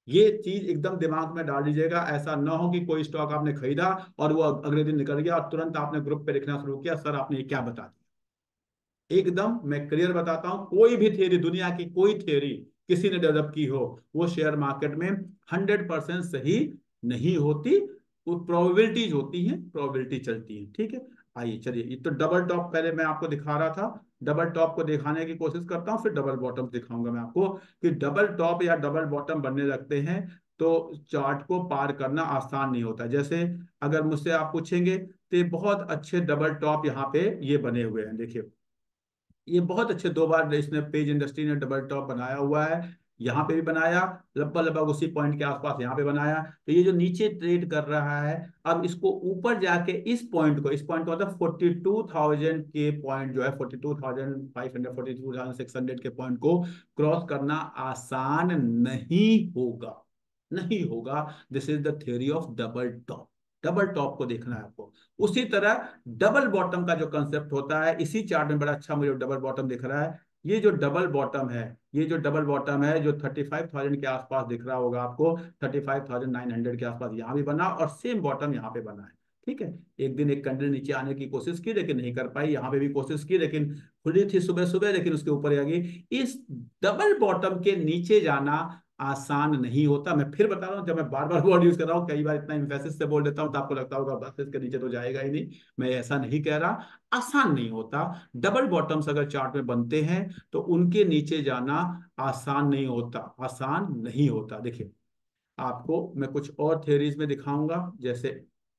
ये चीज एकदम दिमाग में डाल लीजिएगा। ऐसा ना हो कि कोई स्टॉक आपने खरीदा और वो अगले दिन निकल गया और तुरंत आपने ग्रुप पे लिखना शुरू किया, सर आपने ये क्या बता दिया। एकदम मैं क्लियर बताता हूं, कोई भी थियरी, दुनिया की कोई थियरी किसी ने डेवलप की हो, वो शेयर मार्केट में हंड्रेड परसेंट सही नहीं होती। वो प्रोबेबिलिटीज होती हैं, प्रोबेबिलिटी चलती है। ठीक है, आइए चलिए, ये तो डबल टॉप पहले मैं आपको दिखा रहा था, डबल टॉप को दिखाने की कोशिश करता हूँ, फिर डबल बॉटम दिखाऊंगा मैं आपको कि डबल टॉप या डबल बॉटम बनने लगते हैं तो चार्ट को पार करना आसान नहीं होता। जैसे अगर मुझसे आप पूछेंगे तो ये बहुत अच्छे डबल टॉप यहाँ पे ये बने हुए हैं, देखिए ये बहुत अच्छे दो बार इसने पेज इंडस्ट्री ने डबल टॉप बनाया हुआ है। यहाँ पे भी बनाया, लगभग लगभग उसी पॉइंट के आसपास यहाँ पे बनाया। तो ये जो नीचे ट्रेड कर रहा है, अब इसको ऊपर जाके इस पॉइंट को, इस पॉइंट को मतलब फोर्टी टू थाउजेंड के पॉइंट जो है, forty two thousand five hundred forty two thousand six hundred के पॉइंट को क्रॉस करना आसान नहीं होगा, नहीं होगा। This is the theory of double top. Double top को देखना है आपको। उसी तरह डबल बॉटम का जो कंसेप्ट होता है, इसी चार्ट में बड़ा अच्छा मुझे डबल बॉटम दिख रहा है। ये जो डबल बॉटम है, ये जो डबल बॉटम है जो थर्टी फाइव थाउजेंड के आसपास दिख रहा होगा आपको, thirty five thousand nine hundred के आसपास यहाँ भी बना और सेम बॉटम यहाँ पे बना है। ठीक है, एक दिन एक कैंडल नीचे आने की कोशिश की लेकिन नहीं कर पाई, यहाँ पे भी कोशिश की लेकिन खुली थी सुबह सुबह लेकिन उसके ऊपर आ गई। इस डबल बॉटम के नीचे जाना आसान नहीं होता। मैं फिर बता रहा हूँ, जब मैं बार बार वर्ड यूज कर रहा हूँ, कई बार इतना इम्फेसिस से बोल देता हूँ तो आपको लगता होगा बस इसके नीचे तो जाएगा ही नहीं। मैं ऐसा नहीं कह रहा, आसान नहीं होता। डबल बॉटम्स अगर चार्ट में बनते हैं तो उनके नीचे जाना आसान नहीं होता, आसान नहीं होता। देखिए आपको मैं कुछ और थियरीज में दिखाऊंगा, जैसे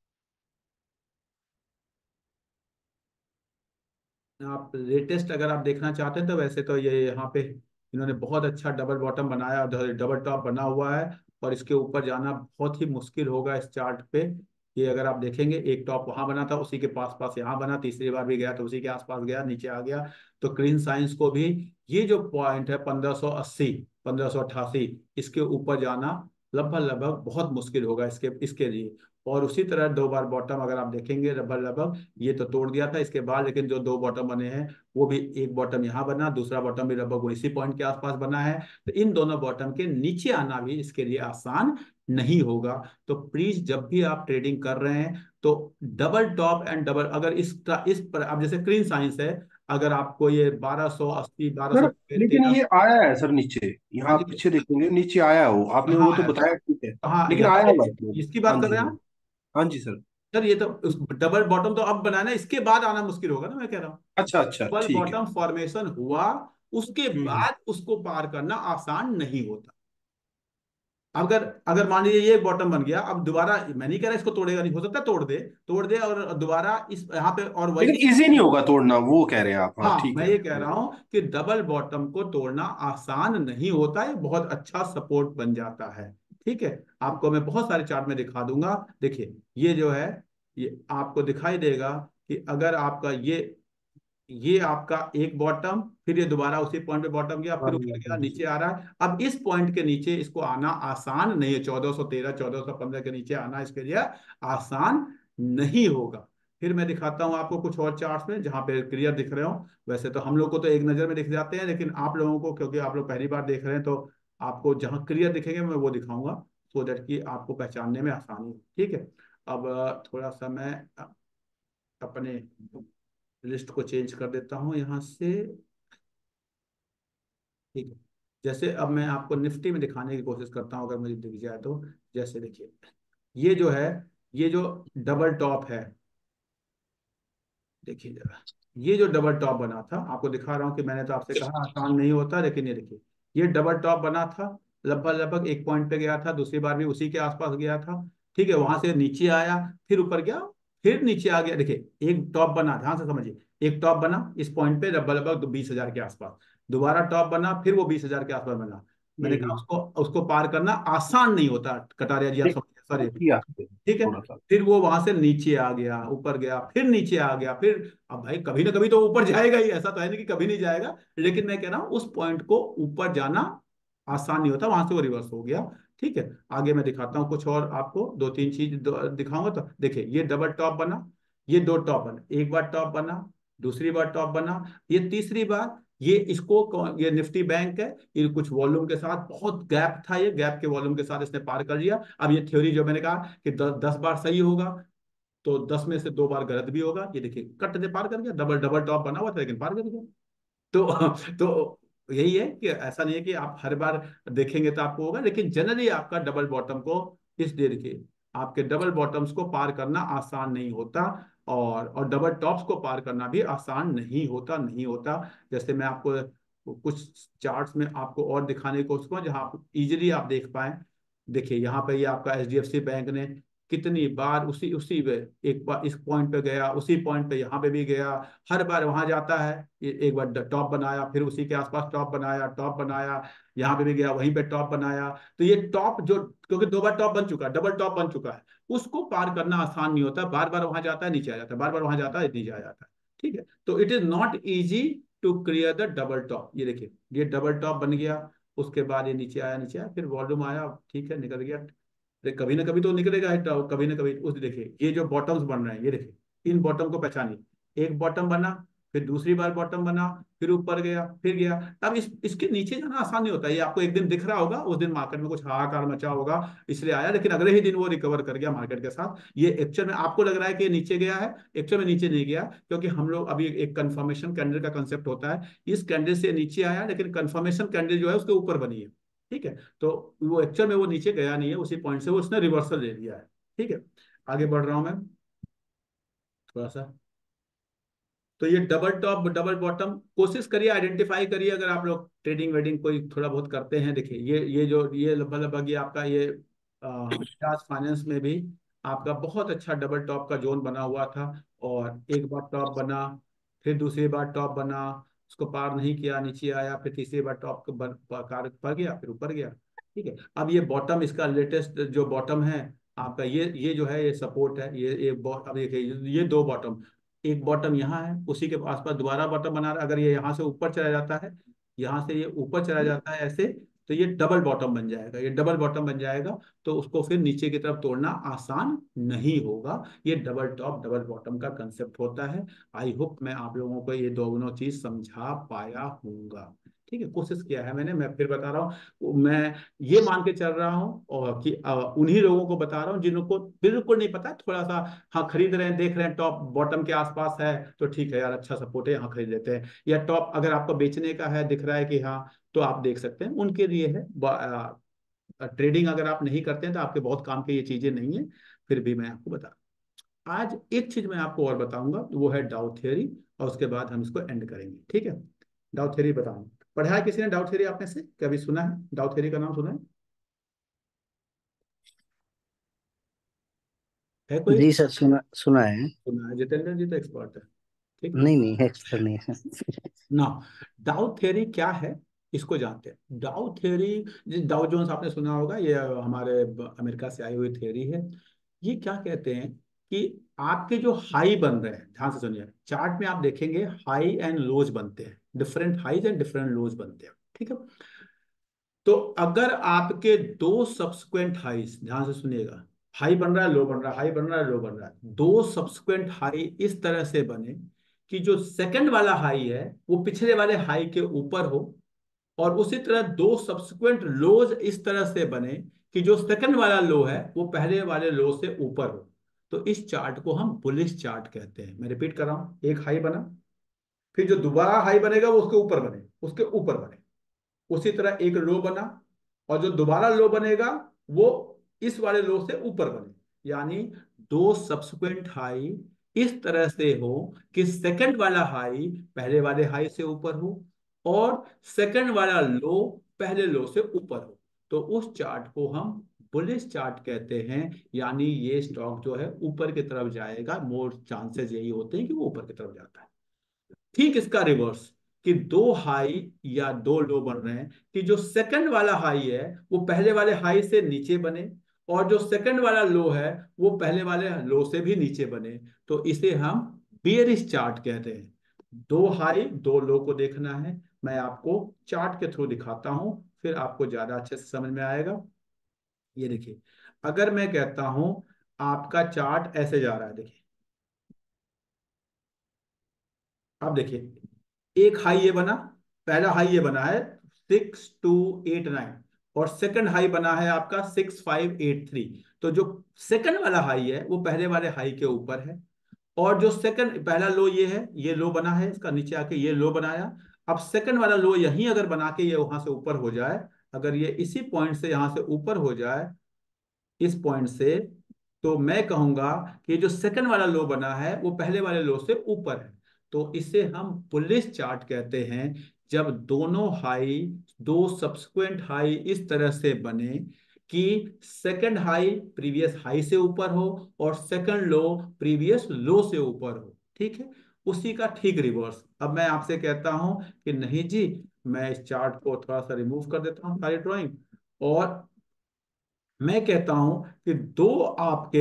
आप लेटेस्ट अगर आप देखना चाहते हैं तो वैसे तो ये यहाँ पे इन्होंने बहुत अच्छा डबल बॉटम बनाया, डबल टॉप बना हुआ है और इसके ऊपर जाना बहुत ही मुश्किल होगा इस चार्ट पे। ये अगर आप देखेंगे, एक टॉप वहां बना था, उसी के पास पास यहाँ बना, तीसरी बार भी गया तो उसी के आसपास गया, नीचे आ गया। तो क्लीन साइंस को भी ये जो पॉइंट है पंद्रह सौ अस्सी, पंद्रह सौ अट्ठासी, इसके ऊपर जाना लगभग लगभग बहुत मुश्किल होगा इसके इसके लिए। और उसी तरह दो बार बॉटम अगर आप देखेंगे लगभग लगभग ये तो तोड़ दिया था इसके बाद, लेकिन जो दो बॉटम बने हैं वो भी, एक बॉटम यहाँ बना, दूसरा बॉटम भी लगभग इसी पॉइंट के आसपास बना है। तो इन दोनों बॉटम के नीचे आना भी इसके लिए आसान नहीं होगा। तो प्लीज जब भी आप ट्रेडिंग कर रहे हैं तो डबल टॉप एंड डबल, अगर इस इस पर अब जैसे क्लीन साइंस है, अगर आपको ये बारह सौ अस्सी, बारह सर सौ लेकिन तेरह ये आया है सर नीचे, हाँ यहाँ आप जी, पीछे देखेंगे नीचे आया हो, आपने कहाँ वो तो आया बताया ठीक है, कहाँ लेकिन यहाँ आया पे, हुआ है। इसकी हाँ बात कर जी रहे हाँ हैं जी। आप? हाँ जी सर। सर ये तो उस डबल बॉटम तो अब बनाना है, इसके बाद आना मुश्किल होगा ना, मैं कह रहा हूँ। अच्छा अच्छा डबल ठीक है। बॉटम फॉर्मेशन हुआ, उसके हम्म हम्म। बाद उसको पार करना आसान नहीं होता। अगर अगर मान लीजिए ये एक बॉटम बन गया, अब दोबारा, मैं नहीं कह रहा इसको तोड़ेगा नहीं, हो सकता है तोड़ दे, तोड़ दे और दोबारा इस यहाँ पे और वही। लेकिन इजी नहीं होगा तोड़ना, वो कह रहे हैं आप, हाँ हाँ ठीक मैं है। ये कह रहा हूं कि डबल बॉटम को तोड़ना आसान नहीं होता है, बहुत अच्छा सपोर्ट बन जाता है। ठीक है, आपको मैं बहुत सारे चार्ट में दिखा दूंगा। देखिए ये जो है, ये आपको दिखाई देगा कि अगर आपका ये ये आपका एक बॉटम, फिर ये दोबारा उसी पॉइंट पे बॉटम गया, हाँ फिर ऊपर गया, हाँ नीचे आ रहा है। अब इस पॉइंट के नीचे इसको आना आसान नहीं है, चौदह सौ तेरह चौदह सौ पंद्रह के नीचे आना इसके लिए आसान नहीं होगा। फिर मैं दिखाता हूँ आपको कुछ और चार्ट्स में जहां पे क्लियर दिख रहे हो। वैसे तो हम लोग को तो एक नजर में दिख जाते हैं, लेकिन आप लोगों को, क्योंकि आप लोग पहली बार देख रहे हैं, तो आपको जहां क्लियर दिखेंगे मैं वो दिखाऊंगा, सो दैट कि आपको पहचानने में आसानी हो। ठीक है, अब अ, थोड़ा सा मैं अ, अपने लिस्ट को चेंज कर देता हूँ यहाँ से। ठीक है, जैसे अब मैं आपको निफ्टी में दिखाने की कोशिश करता हूँ, अगर मुझे दिख जाए तो। जैसे देखिए ये जो है, ये जो डबल टॉप है, देखिए जरा, ये जो डबल टॉप बना था, आपको दिखा रहा हूँ कि मैंने तो आपसे कहा आसान नहीं होता, लेकिन ये देखिए ये डबल टॉप बना था, लगभग लगभग एक पॉइंट पे गया था, दूसरी बार भी उसी के आसपास गया था। ठीक है, वहां से नीचे आया, फिर ऊपर गया, फिर नीचे आ गया। देखिए एक टॉप बना, ध्यान से समझिए, एक टॉप बना इस पॉइंट पे लगभग लगभग बीस हजार के आसपास, दोबारा टॉप बना, फिर वो बीस हजार के आसपास बना। मैंने हम्म कहा हम्म। उसको उसको पार करना आसान नहीं होता, कटारिया जी आप देखिए समझिए, सॉरी। किया ठीक है, थोड़ा सा। फिर वो वहां से नीचे आ गया, ऊपर गया, फिर नीचे आ गया, फिर, अब भाई कभी ना कभी तो ऊपर जाएगा ही, ऐसा तो है नहीं कि कभी नहीं जाएगा, लेकिन मैं कह रहा हूं उस पॉइंट को ऊपर जाना आसान नहीं होता, वहां से वो रिवर्स हो गया। ठीक है, आगे मैं दिखाता हूँ कुछ और आपको, दो तीन चीज दो- दिखाऊंगा। तो देखिए ये डबल टॉप बना, ये दो टॉप बना, एक बार टॉप बना, दूसरी बार टॉप बना, ये तीसरी बार, ये इसको कौ- ये निफ्टी बैंक है, ये कुछ वॉल्यूम के साथ, बहुत गैप था, ये गैप के वॉल्यूम के साथ इसने पार कर लिया। अब ये थ्योरी जो मैंने कहा कि द, दस बार सही होगा तो दस में से दो बार गलत भी होगा, ये देखिए कट दे पार कर गया, डबल डबल टॉप बना हुआ था लेकिन पार कर गया। तो तो यही है कि ऐसा नहीं है कि आप हर बार देखेंगे तो आपको होगा, लेकिन जनरली आपका डबल बॉटम को इस देर के आपके डबल बॉटम्स को पार करना आसान नहीं होता, और और डबल टॉप्स को पार करना भी आसान नहीं होता नहीं होता। जैसे मैं आपको कुछ चार्ट्स में आपको और दिखाने की कोशिश करूँ जहां आप इजीली आप देख पाए। देखिए यहाँ पे ये आपका H D F C bank ने कितनी बार उसी उसी पे, एक बार इस पॉइंट पे गया, उसी पॉइंट पे यहाँ पे भी गया, हर बार वहां जाता है। ये एक बार टॉप बनाया, फिर उसी के आसपास टॉप बनाया, टॉप बनाया, यहाँ पे भी गया, वहीं पे टॉप बनाया। तो ये टॉप जो, क्योंकि दो बार टॉप बन चुका है, डबल टॉप बन चुका है, उसको पार करना आसान नहीं होता। बार बार वहां जाता है, नीचे आ जाता है, बार बार वहां जाता है, नीचे आ जाता है। ठीक है, तो it is not easy to clear the double top. ये देखिए ये डबल टॉप बन गया, उसके बाद ये नीचे आया, नीचे आया, फिर वॉल्यूम आया, ठीक है, निकल गया। देख कभी ना कभी तो निकलेगा है टॉप, कभी ना कभी। उस देखिए ये जो बॉटम्स बन रहे हैं, ये देखिए इन बॉटम को पहचानिए। एक बॉटम बना, फिर दूसरी बार बॉटम बना, फिर ऊपर गया, फिर गया। अब इस इसके नीचे जाना आसान नहीं होता। ये आपको एक दिन दिख रहा होगा, उस दिन मार्केट में कुछ हाहाकार मचा होगा इसलिए आया, लेकिन अगले ही दिन वो रिकवर कर गया मार्केट के साथ। ये एक्चुअल में आपको लग रहा है कि ये नीचे गया है, एक्चुअल में नीचे नहीं गया, क्योंकि हम लोग अभी एक कंफर्मेशन कैंडल का कंसेप्ट होता है। इस कैंडल से नीचे आया, लेकिन कंफर्मेशन कैंडल जो है उसके ऊपर बनी है। ठीक है, तो वो एक्चुअल में वो नीचे गया नहीं है, उसी पॉइंट से वो उसने रिवर्सल ले लिया है। ठीक है, आगे बढ़ रहा हूं मैं थोड़ा सा। तो ये डबल टॉप डबल बॉटम कोशिश करिए, आइडेंटिफाई करिए, अगर आप लोग ट्रेडिंग वेडिंग कोई थोड़ा बहुत करते हैं। देखिए ये ये जो ये लगभग लगभग ये आपका ये बजाज फाइनेंस में भी आपका बहुत अच्छा डबल टॉप का जोन बना हुआ था, और एक बार टॉप बना, फिर दूसरी बार टॉप बना, उसको पार नहीं किया, नीचे आया, फिर तीसरी बार टॉप को बर- पार पर गया, फिर ऊपर गया। ठीक है, अब ये बॉटम, इसका लेटेस्ट जो बॉटम है आपका, ये ये जो है ये सपोर्ट है, ये ये बॉ- अब देखिए ये दो बॉटम, एक बॉटम यहाँ है, उसी के आसपास दोबारा बॉटम बना रहा है। अगर ये यहाँ से ऊपर चला जाता है, यहाँ से ये ऊपर चला जाता है ऐसे, तो ये डबल बॉटम बन जाएगा, ये डबल बॉटम बन जाएगा। तो उसको फिर नीचे की तरफ तोड़ना आसान नहीं होगा। ये डबल टॉप डबल बॉटम का कंसेप्ट होता है। आई होप मैं आप लोगों को ये दोनों चीज समझा पाया हूँगा। ठीक है, कोशिश किया है मैंने, मैं फिर बता रहा हूँ, मैं ये मान के चल रहा हूँ और कि अ, उन्हीं लोगों को बता रहा हूँ जिनको बिल्कुल नहीं पता, थोड़ा सा हाँ खरीद रहे हैं, देख रहे हैं टॉप बॉटम के आसपास है तो ठीक है यार, अच्छा सपोर्ट है, यहाँ खरीद लेते हैं। या टॉप अगर आपको बेचने का है, दिख रहा है कि हाँ, तो आप देख सकते हैं, उनके लिए है। ट्रेडिंग अगर आप नहीं करते हैं तो आपके बहुत काम की ये चीजें नहीं है, फिर भी मैं आपको बता। आज एक चीज मैं आपको और बताऊंगा, वो है डाउ थ्योरी, और उसके बाद हम इसको एंड करेंगे। ठीक है, डाउ थ्योरी बताऊंगा। पढ़ा है किसी ने डाउ थ्योरी आपने से कभी सुना है? डाउ थ्योरी का नाम सुना है है कोई? जी सर, सुना सुना है। सुना है, जितेंद्र जी तो एक्सपर्ट है। ठीक है, नहीं नहीं, एक्सपर्ट नहीं है। ना, डाउ थ्योरी क्या है इसको जानते हैं। डाउ थ्योरी, डाउ जोन्स आपने सुना होगा, ये हमारे ब- अमेरिका से आई हुई थ्योरी है। ये क्या कहते हैं कि आपके जो हाई बन रहे हैं, ध्यान से सुनिए, चार्ट में आप देखेंगे हाई एंड लोज बनते हैं, different highs and different lows बनते हैं। ठीक है, तो अगर आपके दो सब्सिक्वेंट हाईज, ध्यान से सुनिएगा, हाई बन रहा है, लो बन रहा है, हाई बन रहा है, लो बन रहा है, दो सब्सिक्वेंट हाई इस तरह से बने कि जो सेकंड वाला हाई है वो पिछले वाले हाई के ऊपर हो, और उसी तरह दो सब्सिक्वेंट लोज इस तरह से बने कि जो सेकंड वाला लो है वो पहले वाले लो से ऊपर हो। तो इस चार्ट को हम बुलिश चार्ट कहते हैं। मैं रिपीट कर रहा हूं, एक हाई बना, फिर जो दोबारा हाई बनेगा वो उसके ऊपर बने, उसके ऊपर बने, उसी तरह एक लो बना, और जो दोबारा लो बनेगा वो इस वाले लो से ऊपर बने। यानी दो सब्सिक्वेंट हाई इस तरह से हो कि सेकंड वाला हाई पहले वाले हाई से ऊपर हो, और सेकंड वाला लो पहले लो से ऊपर हो। तो उस चार्ट को हम बुलिश चार्ट कहते हैं। यानी ये स्टॉक जो है ऊपर की तरफ जाएगा, मोर चांसेस यही होते हैं कि वो ऊपर की तरफ जाता है। ठीक इसका रिवर्स, कि दो हाई या दो लो बन रहे हैं कि जो सेकंड वाला हाई है वो पहले वाले हाई से नीचे बने, और जो सेकंड वाला लो है वो पहले वाले लो से भी नीचे बने। तो इसे हम बियरिश चार्ट कहते हैं। दो हाई दो लो को देखना है, मैं आपको चार्ट के थ्रू दिखाता हूं, फिर आपको ज्यादा अच्छे से समझ में आएगा। ये देखिए, अगर मैं कहता हूं आपका चार्ट ऐसे जा रहा है, देखिए, अब देखिए एक हाई ये बना, पहला हाई ये बना है सिक्स टू एट नाइन, और सेकंड हाई बना है आपका सिक्स फाइव एट थ्री। तो जो सेकंड वाला हाई है वो पहले वाले हाई के ऊपर है, और जो सेकंड पहला लो ये है, ये लो बना है इसका, नीचे आके ये लो बनाया। अब सेकंड वाला लो यहीं अगर बना के ये वहां से ऊपर हो जाए, अगर ये इसी पॉइंट से यहां से ऊपर हो जाए, इस पॉइंट से, तो मैं कहूंगा कि जो सेकंड वाला लो बना है वो पहले वाले लो से ऊपर है। तो इसे हम बुलिश चार्ट कहते हैं, जब दोनों हाई, दो सब्सिक्वेंट हाई इस तरह से बने कि सेकंड हाई प्रीवियस हाई से ऊपर हो और सेकंड लो प्रीवियस लो से ऊपर हो। ठीक है, उसी का ठीक रिवर्स। अब मैं आपसे कहता हूं कि नहीं जी, मैं इस चार्ट को थोड़ा सा रिमूव कर देता हूं सारी ड्राइंग, और मैं कहता हूं कि दो आपके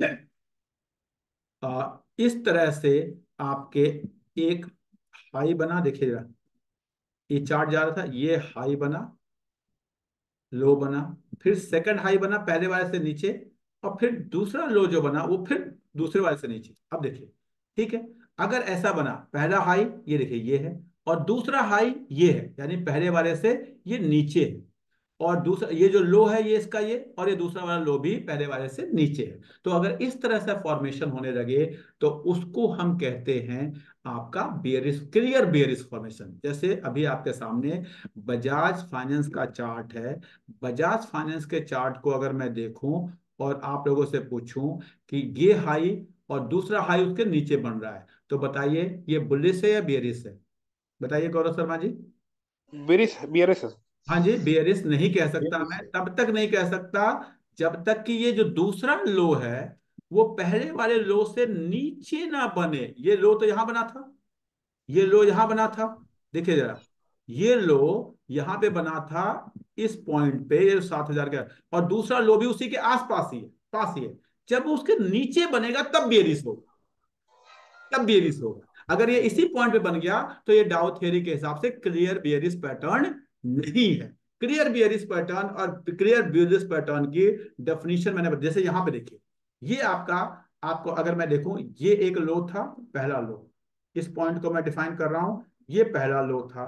आ, इस तरह से आपके एक हाई बना, देखिए जरा, ये चार्ट जा रहा था, ये हाई बना, लो बना, फिर सेकंड हाई बना पहले वाले से नीचे, और फिर दूसरा लो जो बना वो फिर दूसरे वाले से नीचे। अब देखिए, ठीक है, अगर ऐसा बना, पहला हाई ये देखिए ये है, और दूसरा हाई ये है, यानी पहले वाले से ये नीचे है, और दूसरा ये जो लो है ये इसका ये, और ये दूसरा वाला लो भी पहले वाले से नीचे है। तो अगर इस तरह से फॉर्मेशन होने लगे तो उसको हम कहते हैं आपका बेयरिश, क्लियर बेयरिश फॉर्मेशन। जैसे अभी आपके सामने बजाज फाइनेंस का चार्ट है, बजाज फाइनेंस के चार्ट को अगर मैं देखूं और आप लोगों से पूछूं कि ये हाई और दूसरा हाई उसके नीचे बन रहा है, तो बताइए ये बुलिश है या बेयरिश है? बताइए गौरव शर्मा जी। बेरिस बियरिस हाँ जी, बेयरिश नहीं कह सकता बेरिस मैं, तब तक नहीं कह सकता जब तक कि ये जो दूसरा लो है वो पहले वाले लो से नीचे ना बने। ये लो तो यहां बना था, ये लो यहां बना था, देखिए जरा, ये लो यहां पे बना था, इस पॉइंट पे, ये सात हजार का, और दूसरा लो भी उसी के आसपास ही है, पास ही है। जब वो उसके नीचे बनेगा तब बेयरिश होगा, तब बेयरिश होगा। अगर ये इसी पॉइंट पे बन गया तो ये डाउ थ्योरी के हिसाब से क्लियर बेयरिश पैटर्न नहीं है। क्लियर बेयरिश पैटर्न और क्लियर बेयरिश पैटर्न की डेफिनेशन मैंने, जैसे यहां पे देखिए, ये आपका, आपको अगर मैं देखूं, ये एक लो था, पहला लो, इस पॉइंट को मैं डिफाइन कर रहा हूं, ये पहला लो था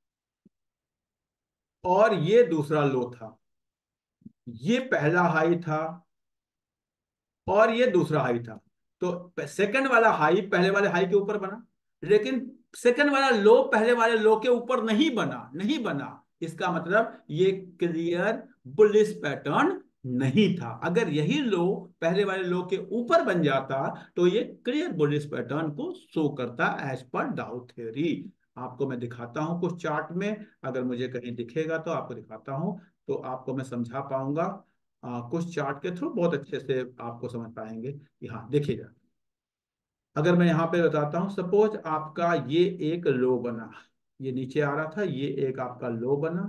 और ये दूसरा लो था, ये पहला हाई था और ये दूसरा हाई था। तो सेकंड वाला हाई पहले वाले हाई के ऊपर बना, लेकिन सेकंड वाला लो पहले वाले लो के ऊपर नहीं बना, नहीं बना। इसका मतलब ये क्लियर बुलिश पैटर्न नहीं था। अगर यही लो पहले वाले लो के ऊपर बन जाता तो ये क्लियर बुलिश पैटर्न को शो करता एज पर डाउ थ्योरी। आपको मैं दिखाता हूं कुछ चार्ट में, अगर मुझे कहीं दिखेगा तो आपको दिखाता हूं, तो आपको मैं समझा पाऊंगा। आ, कुछ चार्ट के थ्रू बहुत अच्छे से आपको समझ पाएंगे कि हाँ देखिएगा। अगर मैं यहाँ पे बताता हूँ, सपोज आपका ये एक लो बना, ये नीचे आ रहा था, ये एक आपका लो बना,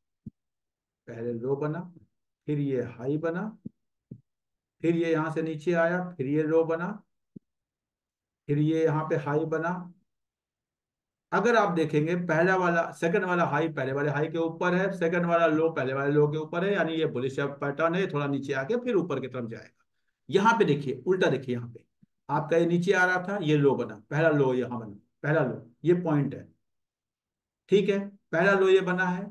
पहले लो बना, फिर ये हाई बना, फिर ये यहाँ से नीचे आया, फिर ये लो बना, फिर ये यहाँ पे हाई बना। अगर आप देखेंगे पहला वाला, सेकंड वाला हाई पहले वाले हाई के ऊपर है, सेकंड वाला लो पहले वाले लो के ऊपर है, यानी ये बुलिश पैटर्न है, थोड़ा नीचे आके फिर ऊपर की तरफ जाएगा। यहाँ पे देखिए उल्टा, देखिए यहाँ पे आपका ये नीचे आ रहा था, ये लो बना, पहला लो यहाँ बना, पहला लो ये पॉइंट है, ठीक है, पहला लो ये बना है,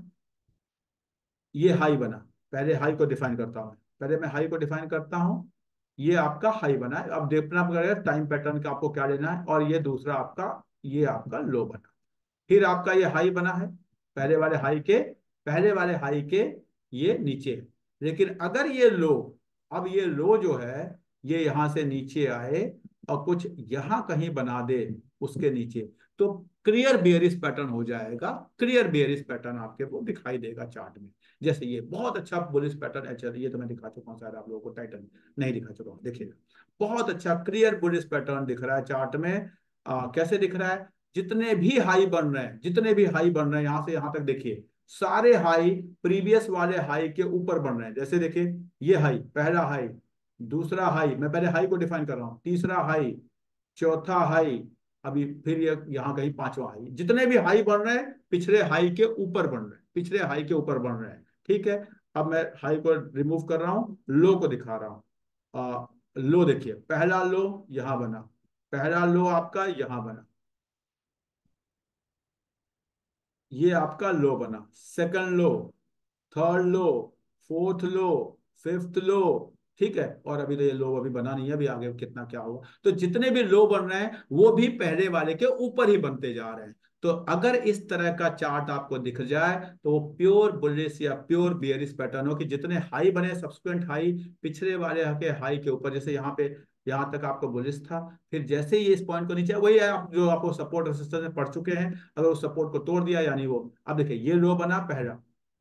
ये हाई बना। पहले हाई को डिफाइन करता हूँ, पहले मैं हाई को डिफाइन करता हूँ, ये आपका हाई बना है। अब देखना पड़ेगा टाइम पैटर्न का आपको क्या लेना है, और ये दूसरा आपका, ये आपका लो बना, फिर आपका ये हाई बना है, पहले वाले हाई के, पहले वाले हाई के ये नीचे है। लेकिन अगर ये लो, अब ये लो जो है ये यहां से नीचे आए और कुछ यहां कहीं बना दे उसके नीचे, तो क्लियर बेयरिश पैटर्न हो जाएगा। क्लियर बेयरिश पैटर्न आपके को दिखाई देगा चार्ट में। जैसे ये बहुत अच्छा बुलिश पैटर्न है, चलिए ये तो मैं दिखा चुका हूँ शायद आप लोगों को, टाइटन नहीं दिखा चुका हूँ, देखिएगा बहुत अच्छा क्लियर बुलिश पैटर्न दिख रहा है चार्ट में। आ, कैसे दिख रहा है, जितने भी हाई बन रहे हैं, जितने भी हाई बन रहे हैं यहां से यहां तक देखिए, सारे हाई प्रीवियस वाले हाई के ऊपर बन रहे हैं। जैसे देखिए ये हाई, पहला हाई, दूसरा हाई, मैं पहले हाई को डिफाइन कर रहा हूं, तीसरा हाई, चौथा हाई, अभी फिर ये यहाँ कहीं पांचवा हाई, जितने भी हाई बन रहे हैं पिछले हाई के ऊपर बन रहे हैं, पिछले हाई के ऊपर बन रहे हैं। ठीक है, अब मैं हाई को रिमूव कर रहा हूं, लो को दिखा रहा हूं। लो देखिए, पहला लो यहां बना, पहला लो आपका यहां बना, ये आपका लो बना, second low, third low, fourth low, fifth low, ठीक है। और अभी तो ये लो अभी बना नहीं है, अभी आगे कितना क्या होगा। तो जितने भी लो बन रहे हैं वो भी पहले वाले के ऊपर ही बनते जा रहे हैं। तो अगर इस तरह का चार्ट आपको दिख जाए तो वो प्योर बुलिश या प्योर बियरिश पैटर्न हो, कि जितने हाई बने सब्सिक्वेंट हाई पिछले वाले के हाई के ऊपर, जैसे यहाँ पे यहाँ तक आपको बुलिश था, फिर जैसे ही इस पॉइंट को नीचे, वही है आप जो आपको सपोर्ट रेजिस्टेंस में पढ़ चुके हैं, अगर उस सपोर्ट को तोड़ दिया यानी वो, अब देखिए ये लो बना पहला,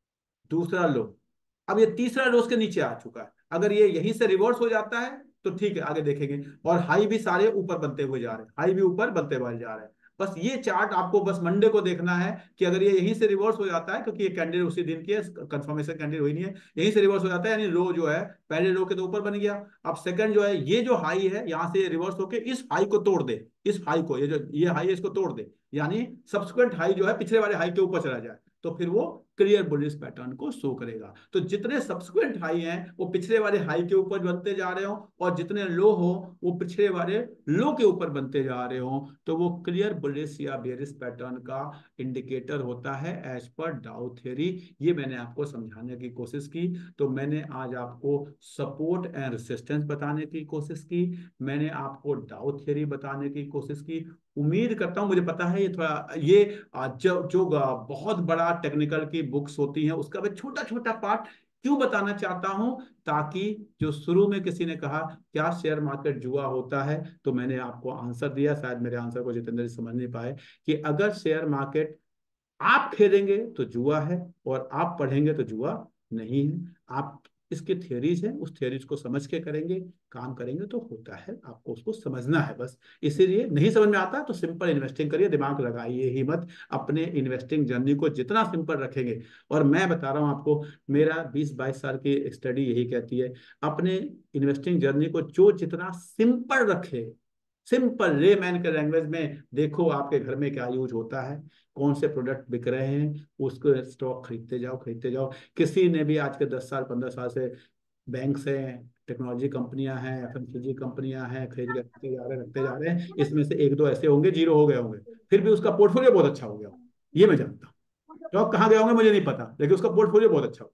दूसरा लो, अब ये तीसरा लो उसके नीचे आ चुका है। अगर ये यहीं से रिवर्स हो जाता है तो ठीक है, आगे देखेंगे। और हाई भी सारे ऊपर बनते हुए जा रहे हैं, हाई भी ऊपर बनते हुए जा रहे हैं। बस ये चार्ट आपको बस मंडे को देखना है कि अगर ये यहीं से रिवर्स हो जाता है, क्योंकि ये कैंडल उसी दिन की है, कंफर्मेशन कैंडल हुई नहीं है, यहीं से रिवर्स हो जाता है यानी लो जो है पहले लो के तो ऊपर बन गया। अब सेकंड जो है, ये जो हाई है यहाँ से रिवर्स होके इस हाई को तोड़ दे, इस हाई को, ये जो ये हाई है इसको तोड़ दे, यानी सब्सिक्वेंट हाई जो है पिछले वाले हाई के ऊपर चला जाए, तो फिर वो क्लियर बुलिश पैटर्न को शो करेगा। तो जितने सब्सिक्वेंट हाई हैं वो पिछले वाले हाई के ऊपर बनते जा रहे हो, और जितने लो हो वो पिछले वाले लो के ऊपर बनते जा रहे हो, तो वो क्लियर बुलिश या बेरिश पैटर्न का इंडिकेटर होता है एज पर डाउ थ्योरी। ये मैंने आपको समझाने की कोशिश की। तो मैंने आज आपको सपोर्ट एंड रेसिस्टेंस बताने की कोशिश की, मैंने आपको डाउ थ्योरी बताने की कोशिश की। उम्मीद करता हूं, मुझे पता है ये थोड़ा ये आ, जो जो बहुत बड़ा टेक्निकल की बुक्स होती हैं उसका मैं छोटा छोटा पार्ट क्यों बताना चाहता हूं, ताकि जो शुरू में किसी ने कहा क्या शेयर मार्केट जुआ होता है, तो मैंने आपको आंसर दिया, शायद मेरे आंसर को जितेंद्र जी समझ नहीं पाए, कि अगर शेयर मार्केट आप खेलेंगे तो जुआ है और आप पढ़ेंगे तो जुआ नहीं है। आप इसकी थ्योरीज है, उस थ्योरीज को समझ के करेंगे, काम करेंगे तो होता है, आपको उसको समझना है बस। इसीलिए नहीं समझ में आता तो सिंपल इन्वेस्टिंग करिए, दिमाग लगाइए ही मत। अपने इन्वेस्टिंग जर्नी को जितना सिंपल रखेंगे, और मैं बता रहा हूँ आपको, मेरा बीस बाईस साल की स्टडी यही कहती है, अपने इन्वेस्टिंग जर्नी को जो जितना सिंपल रखे, सिंपल लेमैन के लैंग्वेज में, देखो आपके घर में क्या यूज होता है, कौन से प्रोडक्ट बिक रहे हैं, उसको स्टॉक खरीदते जाओ खरीदते जाओ। किसी ने भी आज के दस साल पंद्रह साल से बैंक से, टेक्नोलॉजी कंपनियां हैं, एफएमसीजी कंपनियां हैं, खरीद के रखते जा रहे हैं रखते जा रहे हैं, इसमें से एक दो ऐसे होंगे जीरो हो गए होंगे, फिर भी उसका पोर्टफोलियो बहुत अच्छा हो गया, ये मैं जानता हूँ। स्टॉक कहाँ गए होंगे मुझे नहीं पता, लेकिन उसका पोर्टफोलियो बहुत अच्छा हो।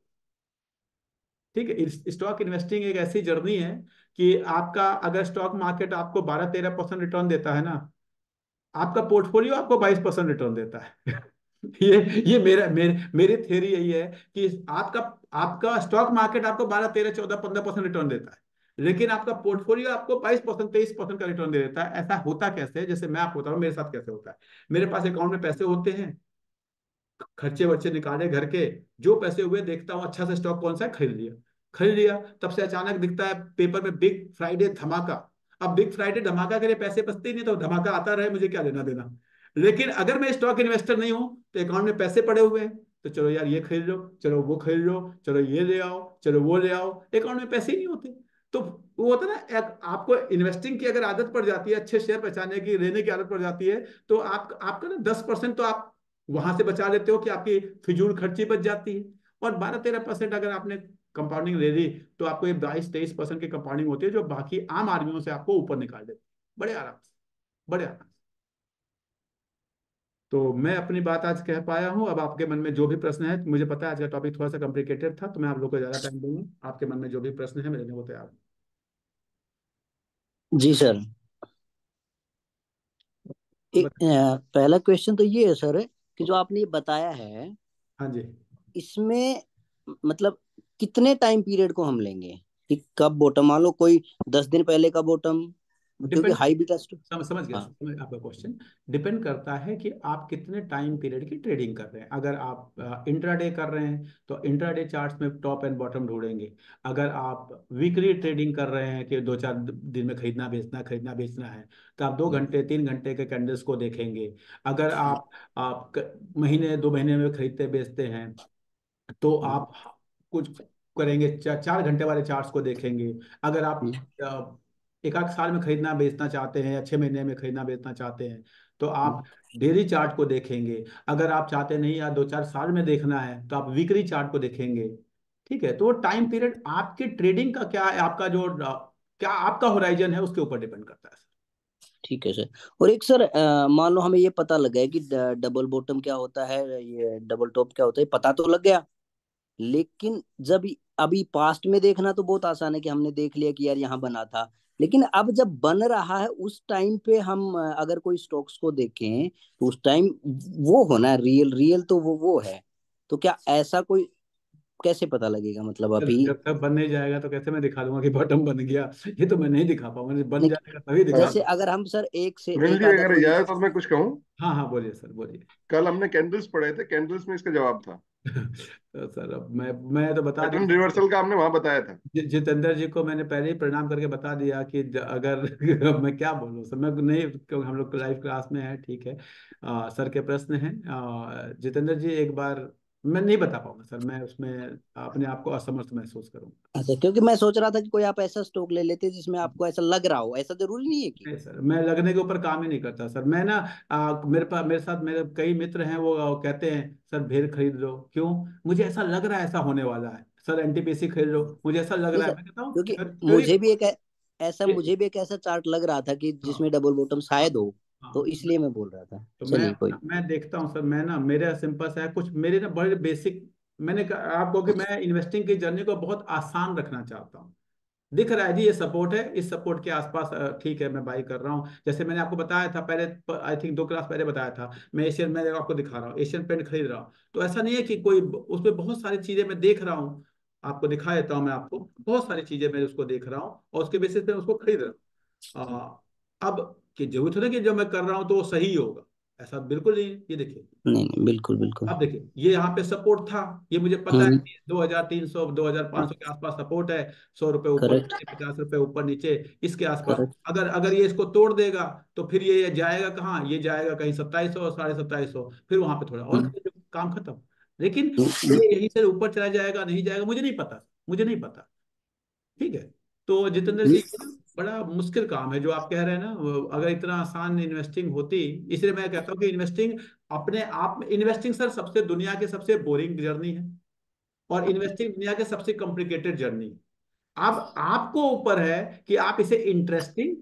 ठीक है, स्टॉक इन्वेस्टिंग एक ऐसी जर्नी है कि आपका अगर स्टॉक मार्केट आपको बारह तेरह परसेंट रिटर्न देता है ना, आपका पोर्टफोलियो आपको बाईस परसेंट रिटर्न देता है। ये ये मेरा मेरे मेरी थ्योरी यही है कि आपका आपका स्टॉक मार्केट आपको बारह तेरह चौदह पंद्रह परसेंट रिटर्न देता है, लेकिन आपका पोर्टफोलियो आपको बाईस परसेंट तेईस परसेंट का रिटर्न दे देता है। ऐसा होता कैसे है, जैसे मैं आपको बता रहा हूँ मेरे साथ कैसे होता है। मेरे पास अकाउंट में पैसे होते हैं, खर्चे वर्चे निकाले घर के, जो पैसे हुए देखता हूँ अच्छा से स्टॉक कौन सा है, खरीद लिया। खरीद लिया, तब से अचानक दिखता है पेपर में बिग फ्राइडे धमाका। अब बिग फ्राइडे धमाका के लिए पैसे बचते ही नहीं, तो धमाका आता रहे मुझे क्या लेना देना। लेकिन अगर मैं स्टॉक इन्वेस्टर नहीं हूं तो अकाउंट में पैसे पड़े हुए हैं, तो चलो यार ये खरीद लो, चलो वो खरीद लो, चलो ये ले आओ, चलो वो ले आओ, अकाउंट में पैसे ही नहीं होते। तो वो होता है ना, एक आपको इन्वेस्टिंग की अगर आदत पड़ जाती है, अच्छे शेयर पहचानने की, लेने की आदत पड़ जाती है, तो आप आपका ना दस परसेंट तो आप वहां से बचा लेते हो कि आपकी फिजूल खर्ची बच जाती है। और बारह तेरह परसेंट अगर आपने कंपाउंडिंग ले ली तो आपको ये बाईस तेईस परसेंट की कंपाउंडिंग होती है, जो बाकी आम आदमियों से आपको ऊपर निकाल देती है बड़े आराम से, बड़े आराम से। तो मैं अपनी बात आज कह पाया हूँ। अब आपके मन में जो भी प्रश्न है, मुझे पता है आज का टॉपिक थोड़ा सा कॉम्प्लिकेटेड था, तो मैं आप लोग को ज्यादा टाइम दूंगा, आपके मन में जो भी प्रश्न है मैं लेने को तैयार हूँ। जी सर। एक बस। अ, पहला क्वेश्चन तो ये है सर, कि जो आपने ये बताया है, हाँ जी। इसमें मतलब कितने टाइम पीरियड को हम लेंगे, कि कब बॉटम, मान लो कोई दस दिन पहले का बॉटम, क्योंकि डिपेंड, हाई बीटा स्ट- समझ समझ गया, हाँ। समझ आपका क्वेश्चन। डिपेंड करता है कि आप कितने टाइम पीरियड की ट्रेडिंग कर रहे हैं। अगर आप इंट्राडे कर रहे हैं तो इंट्राडे चार्ट्स में टॉप एंड बॉटम ढूंढेंगे। अगर आप वीकली ट्रेडिंग कर रहे हैं कि दो चार दिन में खरीदना बेचना खरीदना बेचना है, तो आप दो घंटे तीन घंटे के कैंडल्स को देखेंगे। अगर आप आप क- महीने दो महीने में खरीदते बेचते हैं तो आप कुछ करेंगे, चार चार घंटे वाले चार्ट्स को देखेंगे। अगर आप अ, एक आध साल में खरीदना बेचना चाहते हैं या छह महीने में खरीदना बेचना चाहते हैं तो आप डेली चार्ट को देखेंगे। अगर आप चाहते नहीं या दो चार साल में देखना है तो आप वीकली चार्ट को देखेंगे। ठीक है, तो वो टाइम पीरियड आपकी ट्रेडिंग का क्या है, आपका जो अ, क्या आपका होराइजन है उसके ऊपर डिपेंड करता है। ठीक है सर। और एक सर, अ, मान लो हमें ये पता लगा है कि डबल बॉटम क्या होता है, ये डबल टॉप क्या होता है, पता तो लग गया। लेकिन जब अभी पास्ट में देखना तो बहुत आसान है कि हमने देख लिया कि यार यहाँ बना था। लेकिन अब जब बन रहा है उस टाइम पे हम अ, अगर कोई स्टॉक्स को देखें तो उस टाइम वो होना रियल, रियल तो वो वो है। तो क्या ऐसा कोई, कैसे पता लगेगा मतलब जब अभी? जब तक बन नहीं जाएगा तो कैसे मैं दिखा दूंगा कि बॉटम बन गया? ये तो मैं नहीं दिखा पाऊंगा, बन नहीं, जाएगा तभी दिखा जैसे दूंगा। अगर हम सर एक से सुनील एक जी, आधा अगर कोई, इजाजत हो तो मैं कुछ कहूँ। हाँ हाँ, बोलिए सर, बोलिए। कल हमने कैंडल्स पढ़े थे, कैंडल्स में इसका जवाब था। तो सर अब मैं मैं तो बता पैटर्न दिया रिवर्सल का हमने वहां बताया था। जि- जितेंद्र जी को मैंने पहले ही प्रणाम करके बता दिया कि ज- अगर अब मैं क्या बोलूं सर, मैं नहीं, क्योंकि हम लोग लाइव क्लास में है, ठीक है। आ, सर के प्रश्न हैं। आ, जितेंद्र जी एक बार मैं नहीं बता पाऊंगा सर, मैं उसमें अपने आप को असमर्थ महसूस करूंगा। अच्छा, क्योंकि मैं सोच रहा था कि कोई आप ऐसा स्टॉक ले लेते जिसमें आपको ऐसा लग रहा हो, ऐसा जरूरी नहीं है कि। नहीं सर, मैं लगने के ऊपर काम ही नहीं करता सर। मैं ना आ, मेरे पास मेरे साथ मेरे कई मित्र हैं, वो आ, कहते हैं सर भेड़ खरीद लो। क्यों? मुझे ऐसा लग रहा है ऐसा होने वाला है। सर एनटीपीसी खरीद लो, मुझे ऐसा लग नहीं रहा सर, है। मैं कहता हूँ क्योंकि सर मुझे भी क्योंकि एक ऐ- ऐसा मुझे भी एक ऐसा चार्ट लग रहा था कि हाँ जिसमें डबल बॉटम हाँ शायद हो। तो हाँ। इसलिए मैं बोल रहा था। तो मैं चलिए कोई। मैं देखता हूँ सर। मैं ना मेरा सिंपल सा है कुछ, मेरे ना बड़े बेसिक। मैंने कहा आपको कि मैं इन्वेस्टिंग की जर्नी को बहुत आसान रखना चाहता हूँ। दिख रहा है जी ये सपोर्ट है, इस सपोर्ट के आसपास अ, ठीक है मैं बाई कर रहा हूँ। जैसे मैंने आपको बताया था पहले, आई थिंक दो क्लास पहले बताया था, मैं एशियन, मैं आपको दिखा रहा हूँ एशियन पेंट खरीद रहा हूँ। तो ऐसा नहीं है कि कोई, उसमें बहुत सारी चीजें मैं देख रहा हूँ। आपको दिखा देता हूँ मैं आपको, बहुत सारी चीजें मैं उसको देख रहा हूँ और उसके बेसिस पे उसको खरीद रहा हूँ। आ, अब कि जरूरत है ना कि जो मैं कर रहा हूँ तो वो सही होगा, ऐसा बिल्कुल नहीं है। ये देखिए, नहीं नहीं, बिल्कुल बिल्कुल। अब देखिए ये यहाँ पे सपोर्ट था, ये मुझे पता है हम्म। कि दो हजार तीन सौ दो हजार पाँच सौ के आसपास सपोर्ट है। सौ रुपए ऊपर करेक्ट। नीचे, पचास रुपए ऊपर नीचे, इसके आसपास। करेक्ट। अगर अगर ये इसको तोड़ देगा तो फिर ये जाएगा कहाँ? ये जाएगा कहीं सत्ताईस सौ, साढ़े सत्ताईस सौ, फिर वहां पे थोड़ा और हम्म। काम खत्म। लेकिन हम्म। ये यहीं से ऊपर चला जाएगा नहीं जाएगा मुझे नहीं पता, मुझे नहीं पता। ठीक है। तो जितेंद्र जी ये ना बड़ा मुश्किल काम है जो आप कह रहे हैं ना, वो अगर इतना आसान इन्वेस्टिंग होती। इसलिए मैं कहता हूँ कि इन्वेस्टिंग अपने आप में, इन्वेस्टिंग सर सबसे दुनिया के सबसे बोरिंग जर्नी है, और इन्वेस्टिंग दुनिया के सबसे कॉम्प्लिकेटेड जर्नी है। अब आपको ऊपर है कि आप इसे इंटरेस्टिंग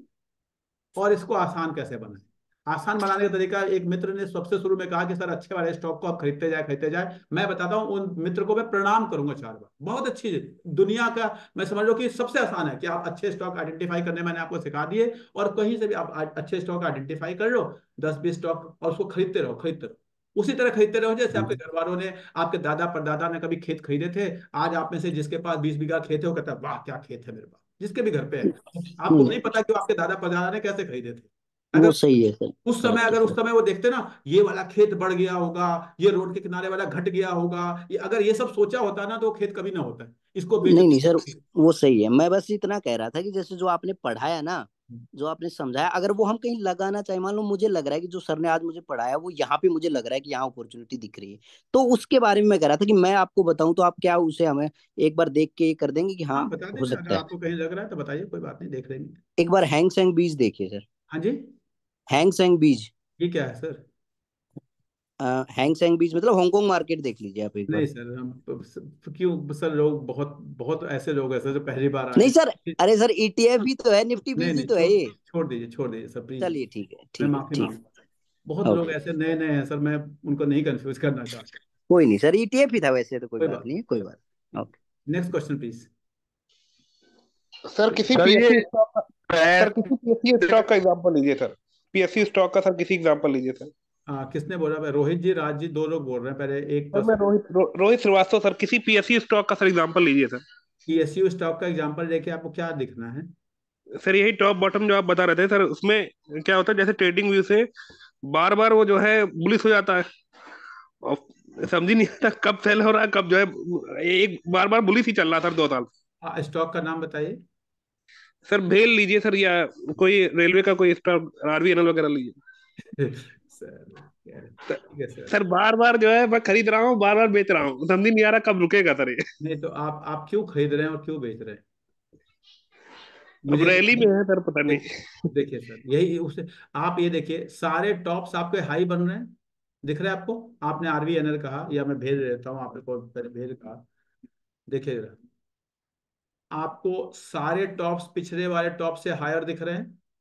और इसको आसान कैसे बनाएं। आसान बनाने का तरीका, एक मित्र ने सबसे शुरू में कहा कि सर अच्छे वाले स्टॉक को आप खरीदते जाए खरीदते जाए। मैं बताता हूँ, उन मित्र को मैं प्रणाम करूंगा चार बार। बहुत अच्छी दुनिया का, मैं समझ लो कि सबसे आसान है कि आप अच्छे स्टॉक आइडेंटिफाई करने मैंने आपको सिखा दिए, और कहीं से भी आप अच्छे स्टॉक आइडेंटिफाई कर लो, दस बीस स्टॉक, और उसको खरीदते रहो खरीदते रहो। उसी तरह खरीदते रहो जैसे आपके घर वालों ने, आपके दादा परदादा ने कभी खेत खरीदे थे। आज आप में से जिसके पास बीस बीघा खेत है वो कहता है वाह क्या खेत है मेरे पास, जिसके भी घर पे है। आपको हम्म, नहीं पता कि वो आपके दादा परदादा ने कैसे खरीदे थे। वो अगर सही है सर। उस समय करेक्ट है अगर उस सर। समय वो देखते ना, ये वाला खेत बढ़ गया होगा, ये रोड के किनारे वाला घट गया होगा, ये अगर ये सब सोचा होता ना तो वो खेत कभी ना होता है, इसको बेच नहीं नहीं देते। सर, वो सही है। मैं बस इतना कह रहा था कि जैसे जो आपने पढ़ाया ना, जो आपने समझाया, अगर वो हम कहीं लगाना चाहे, मान लो मुझे लग रहा है कि जो सर ने आज मुझे पढ़ाया वो यहाँ पे मुझे लग रहा है कि यहाँ अपॉर्चुनिटी दिख रही है, तो उसके बारे में मैं कह रहा था कि मैं आपको बताऊं तो आप क्या उसे हमें एक बार देख के ये कर देंगे कि हाँ हाँ बता हो देंगे, अगर सकता है। आपको कहीं लग रहा है तो बताइए, कोई बात नहीं, देख लेंगे। एक बार हैंग सेंग बीज देखिए सर। हाँ जी। हैंग सेंग बीज। ये क्या है सर? हैंग सेंग बीज मतलब हांगकांग मार्केट देख लीजिए आप एक नहीं बार। सर, हम क्यों सर, लोग बहुत बहुत ऐसे लोग हैं सर जो पहली बार आए नहीं सर, हैं। अरे सर ईटीएफ भी तो है, निफ्टी नहीं बीज ही नहीं, तो है छोड़ ये। छोड़ दीजिए, छोड़ दीजिए सर प्लीज। चलिए ठीक है, मैं ठीक है, माफी ठीक। मांगता हूँ। बहुत लोग ओके। ऐसे नए नए हैं सर, मैं उनको नहीं कंफ्यूज करना चाहता। कोई नहीं सर, ईटीएफ ही था वैसे, तो कोई कोई बात बात नहीं है, कोई बात। नहीं। Okay. Next question please. Sir किसी सर ये पीएससी स्टॉक का, सर पैर किसी पीएससी स्टॉक का एग्जांपल लीजिए सर। पीएससी स्टॉक का सर किसी एग्जांपल लीजिए सर। आ, किसने बोला? भाई रोहित जी, राज जी, दो लोग बोल रहे हैं, पहले एक सर मैं पर्सन। रोहित रो, रोहित श्रीवास्तव सर, किसी पीएससी स्टॉक का सर एग्जांपल लीजिए सर। पीएसयू स्टॉक का एग्जांपल लेके आपको क्या दिखना है? सर यही टॉप बॉटम जो आप बता रहे थे सर, उसमें क्या होता है, जैसे ट्रेडिंग व्यू से बार बार वो जो है बुलिश हो जाता है, और समझ ही नहीं आता कब सेल हो रहा है कब जो है, एक बार बार बुलिश ही चल रहा था सर दो साल। आ, स्टॉक का नाम बताइए। सर भेल लीजिए सर, या कोई रेलवे का कोई स्टॉक, आरवीएनएल वगैरह लीजिए। सर क्या- ठीक है सर। सर बार बार जो है मैं खरीद रहा हूँ, बार बार बेच रहा हूँ, समझ ही नहीं आ रहा कब रुकेगा सर ये। नहीं तो आप आप क्यों खरीद रहे हैं और क्यों बेच रहे हैं? अब मुझे रैली में है सर, पता देख, नहीं। देखिए सर, यही उसे, आप ये देखिए सारे टॉप्स आपके हाई बन रहे हैं, दिख रहे हैं आपको? आपने आरवी एनएल कहा या मैं भेज देता हूँ आपको, पहले भेज कहा, देखिए जरा, आपको सारे टॉप्स पिछले वाले टॉप से हायर दिख रहे हैं।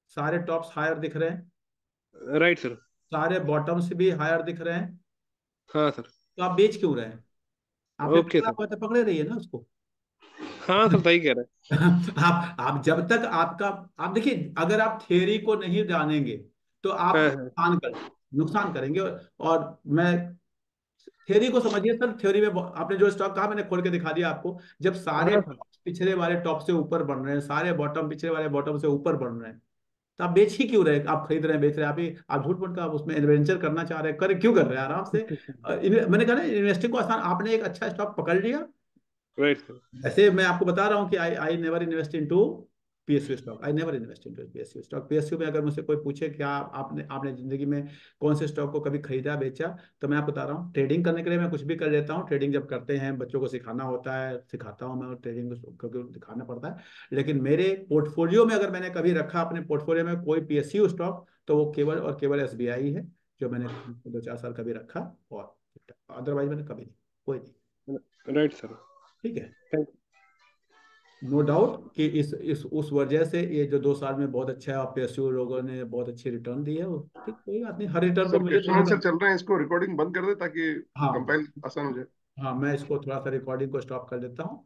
सारे टॉप्स हायर दिख रहे हैं, राइट सर। सारे बॉटम्स भी हायर दिख रहे हैं, हाँ सर। तो आप बेच क्यों रहे हैं? आपने ओके पकड़ा सर। हुआ तो पकड़े रहिए ना उसको। हाँ सर, सही कह रहे आप आप जब तक आपका, आप देखिए, अगर आप थियरी को नहीं जानेंगे तो आप हैं। हाँ हाँ। नुकसान कर नुकसान करेंगे। और, और मैं, थ्योरी को समझिए सर। थ्योरी में ब- आपने जो स्टॉक कहा मैंने खोल के दिखा दिया आपको। जब सारे हाँ सर। टॉप पिछले वाले टॉप से ऊपर बढ़ रहे हैं, सारे बॉटम पिछले वाले बॉटम से ऊपर बढ़ रहे हैं, तो आप बेच ही क्यों रहे हैं? आप खरीद रहे हैं, बेच रहे हैं, आप ही आप झूठ मूठ का आप उसमें एडवेंचर करना चाह रहे हैं, कर क्यों कर रहे हैं आराम से। अ, इन्वे- मैंने कहा ना, इन्वेस्टिंग को आसान, आपने एक अच्छा स्टॉक पकड़ लिया। Right sir. ऐसे मैं आपको बता रहा हूँ कि I I never invest into PSU stock, I never invest into PSU stock. PSU में अगर मुझसे कोई पूछे कि आप आपने आपने जिंदगी में कौन से स्टॉक को कभी खरीदा बेचा, तो मैं आपको बता रहा हूँ, ट्रेडिंग करने के लिए मैं कुछ भी कर लेता हूँ। ट्रेडिंग जब करते हैं बच्चों को सिखाना होता है, सिखाता हूँ मैं ट्रेडिंग क्योंकि दिखाना पड़ता है। लेकिन मेरे पोर्टफोलियो में अगर मैंने कभी रखा अपने पोर्टफोलियो में कोई पीएसयू स्टॉक, तो वो केवल और केवल एसबीआई है जो मैंने दो चार साल कभी रखा। और अदरवाइज मैंने कभी नहीं, कोई नहीं। Right sir. ठीक है। थैंक नो डाउट कि इस इस उस वजह से ये जो दो साल में बहुत अच्छा है, पीएसयू लोगों ने बहुत अच्छी रिटर्न दी है। वो ठीक, कोई बात नहीं, हर रिटर्न को सर मुझे क्वेश्चन देखने आंसर का। चल रहे हैं, इसको रिकॉर्डिंग बंद कर दे ताकि हाँ कंपाइल आसान हो जाए। हाँ, मैं इसको थोड़ा सा रिकॉर्डिंग को स्टॉप कर देता हूँ।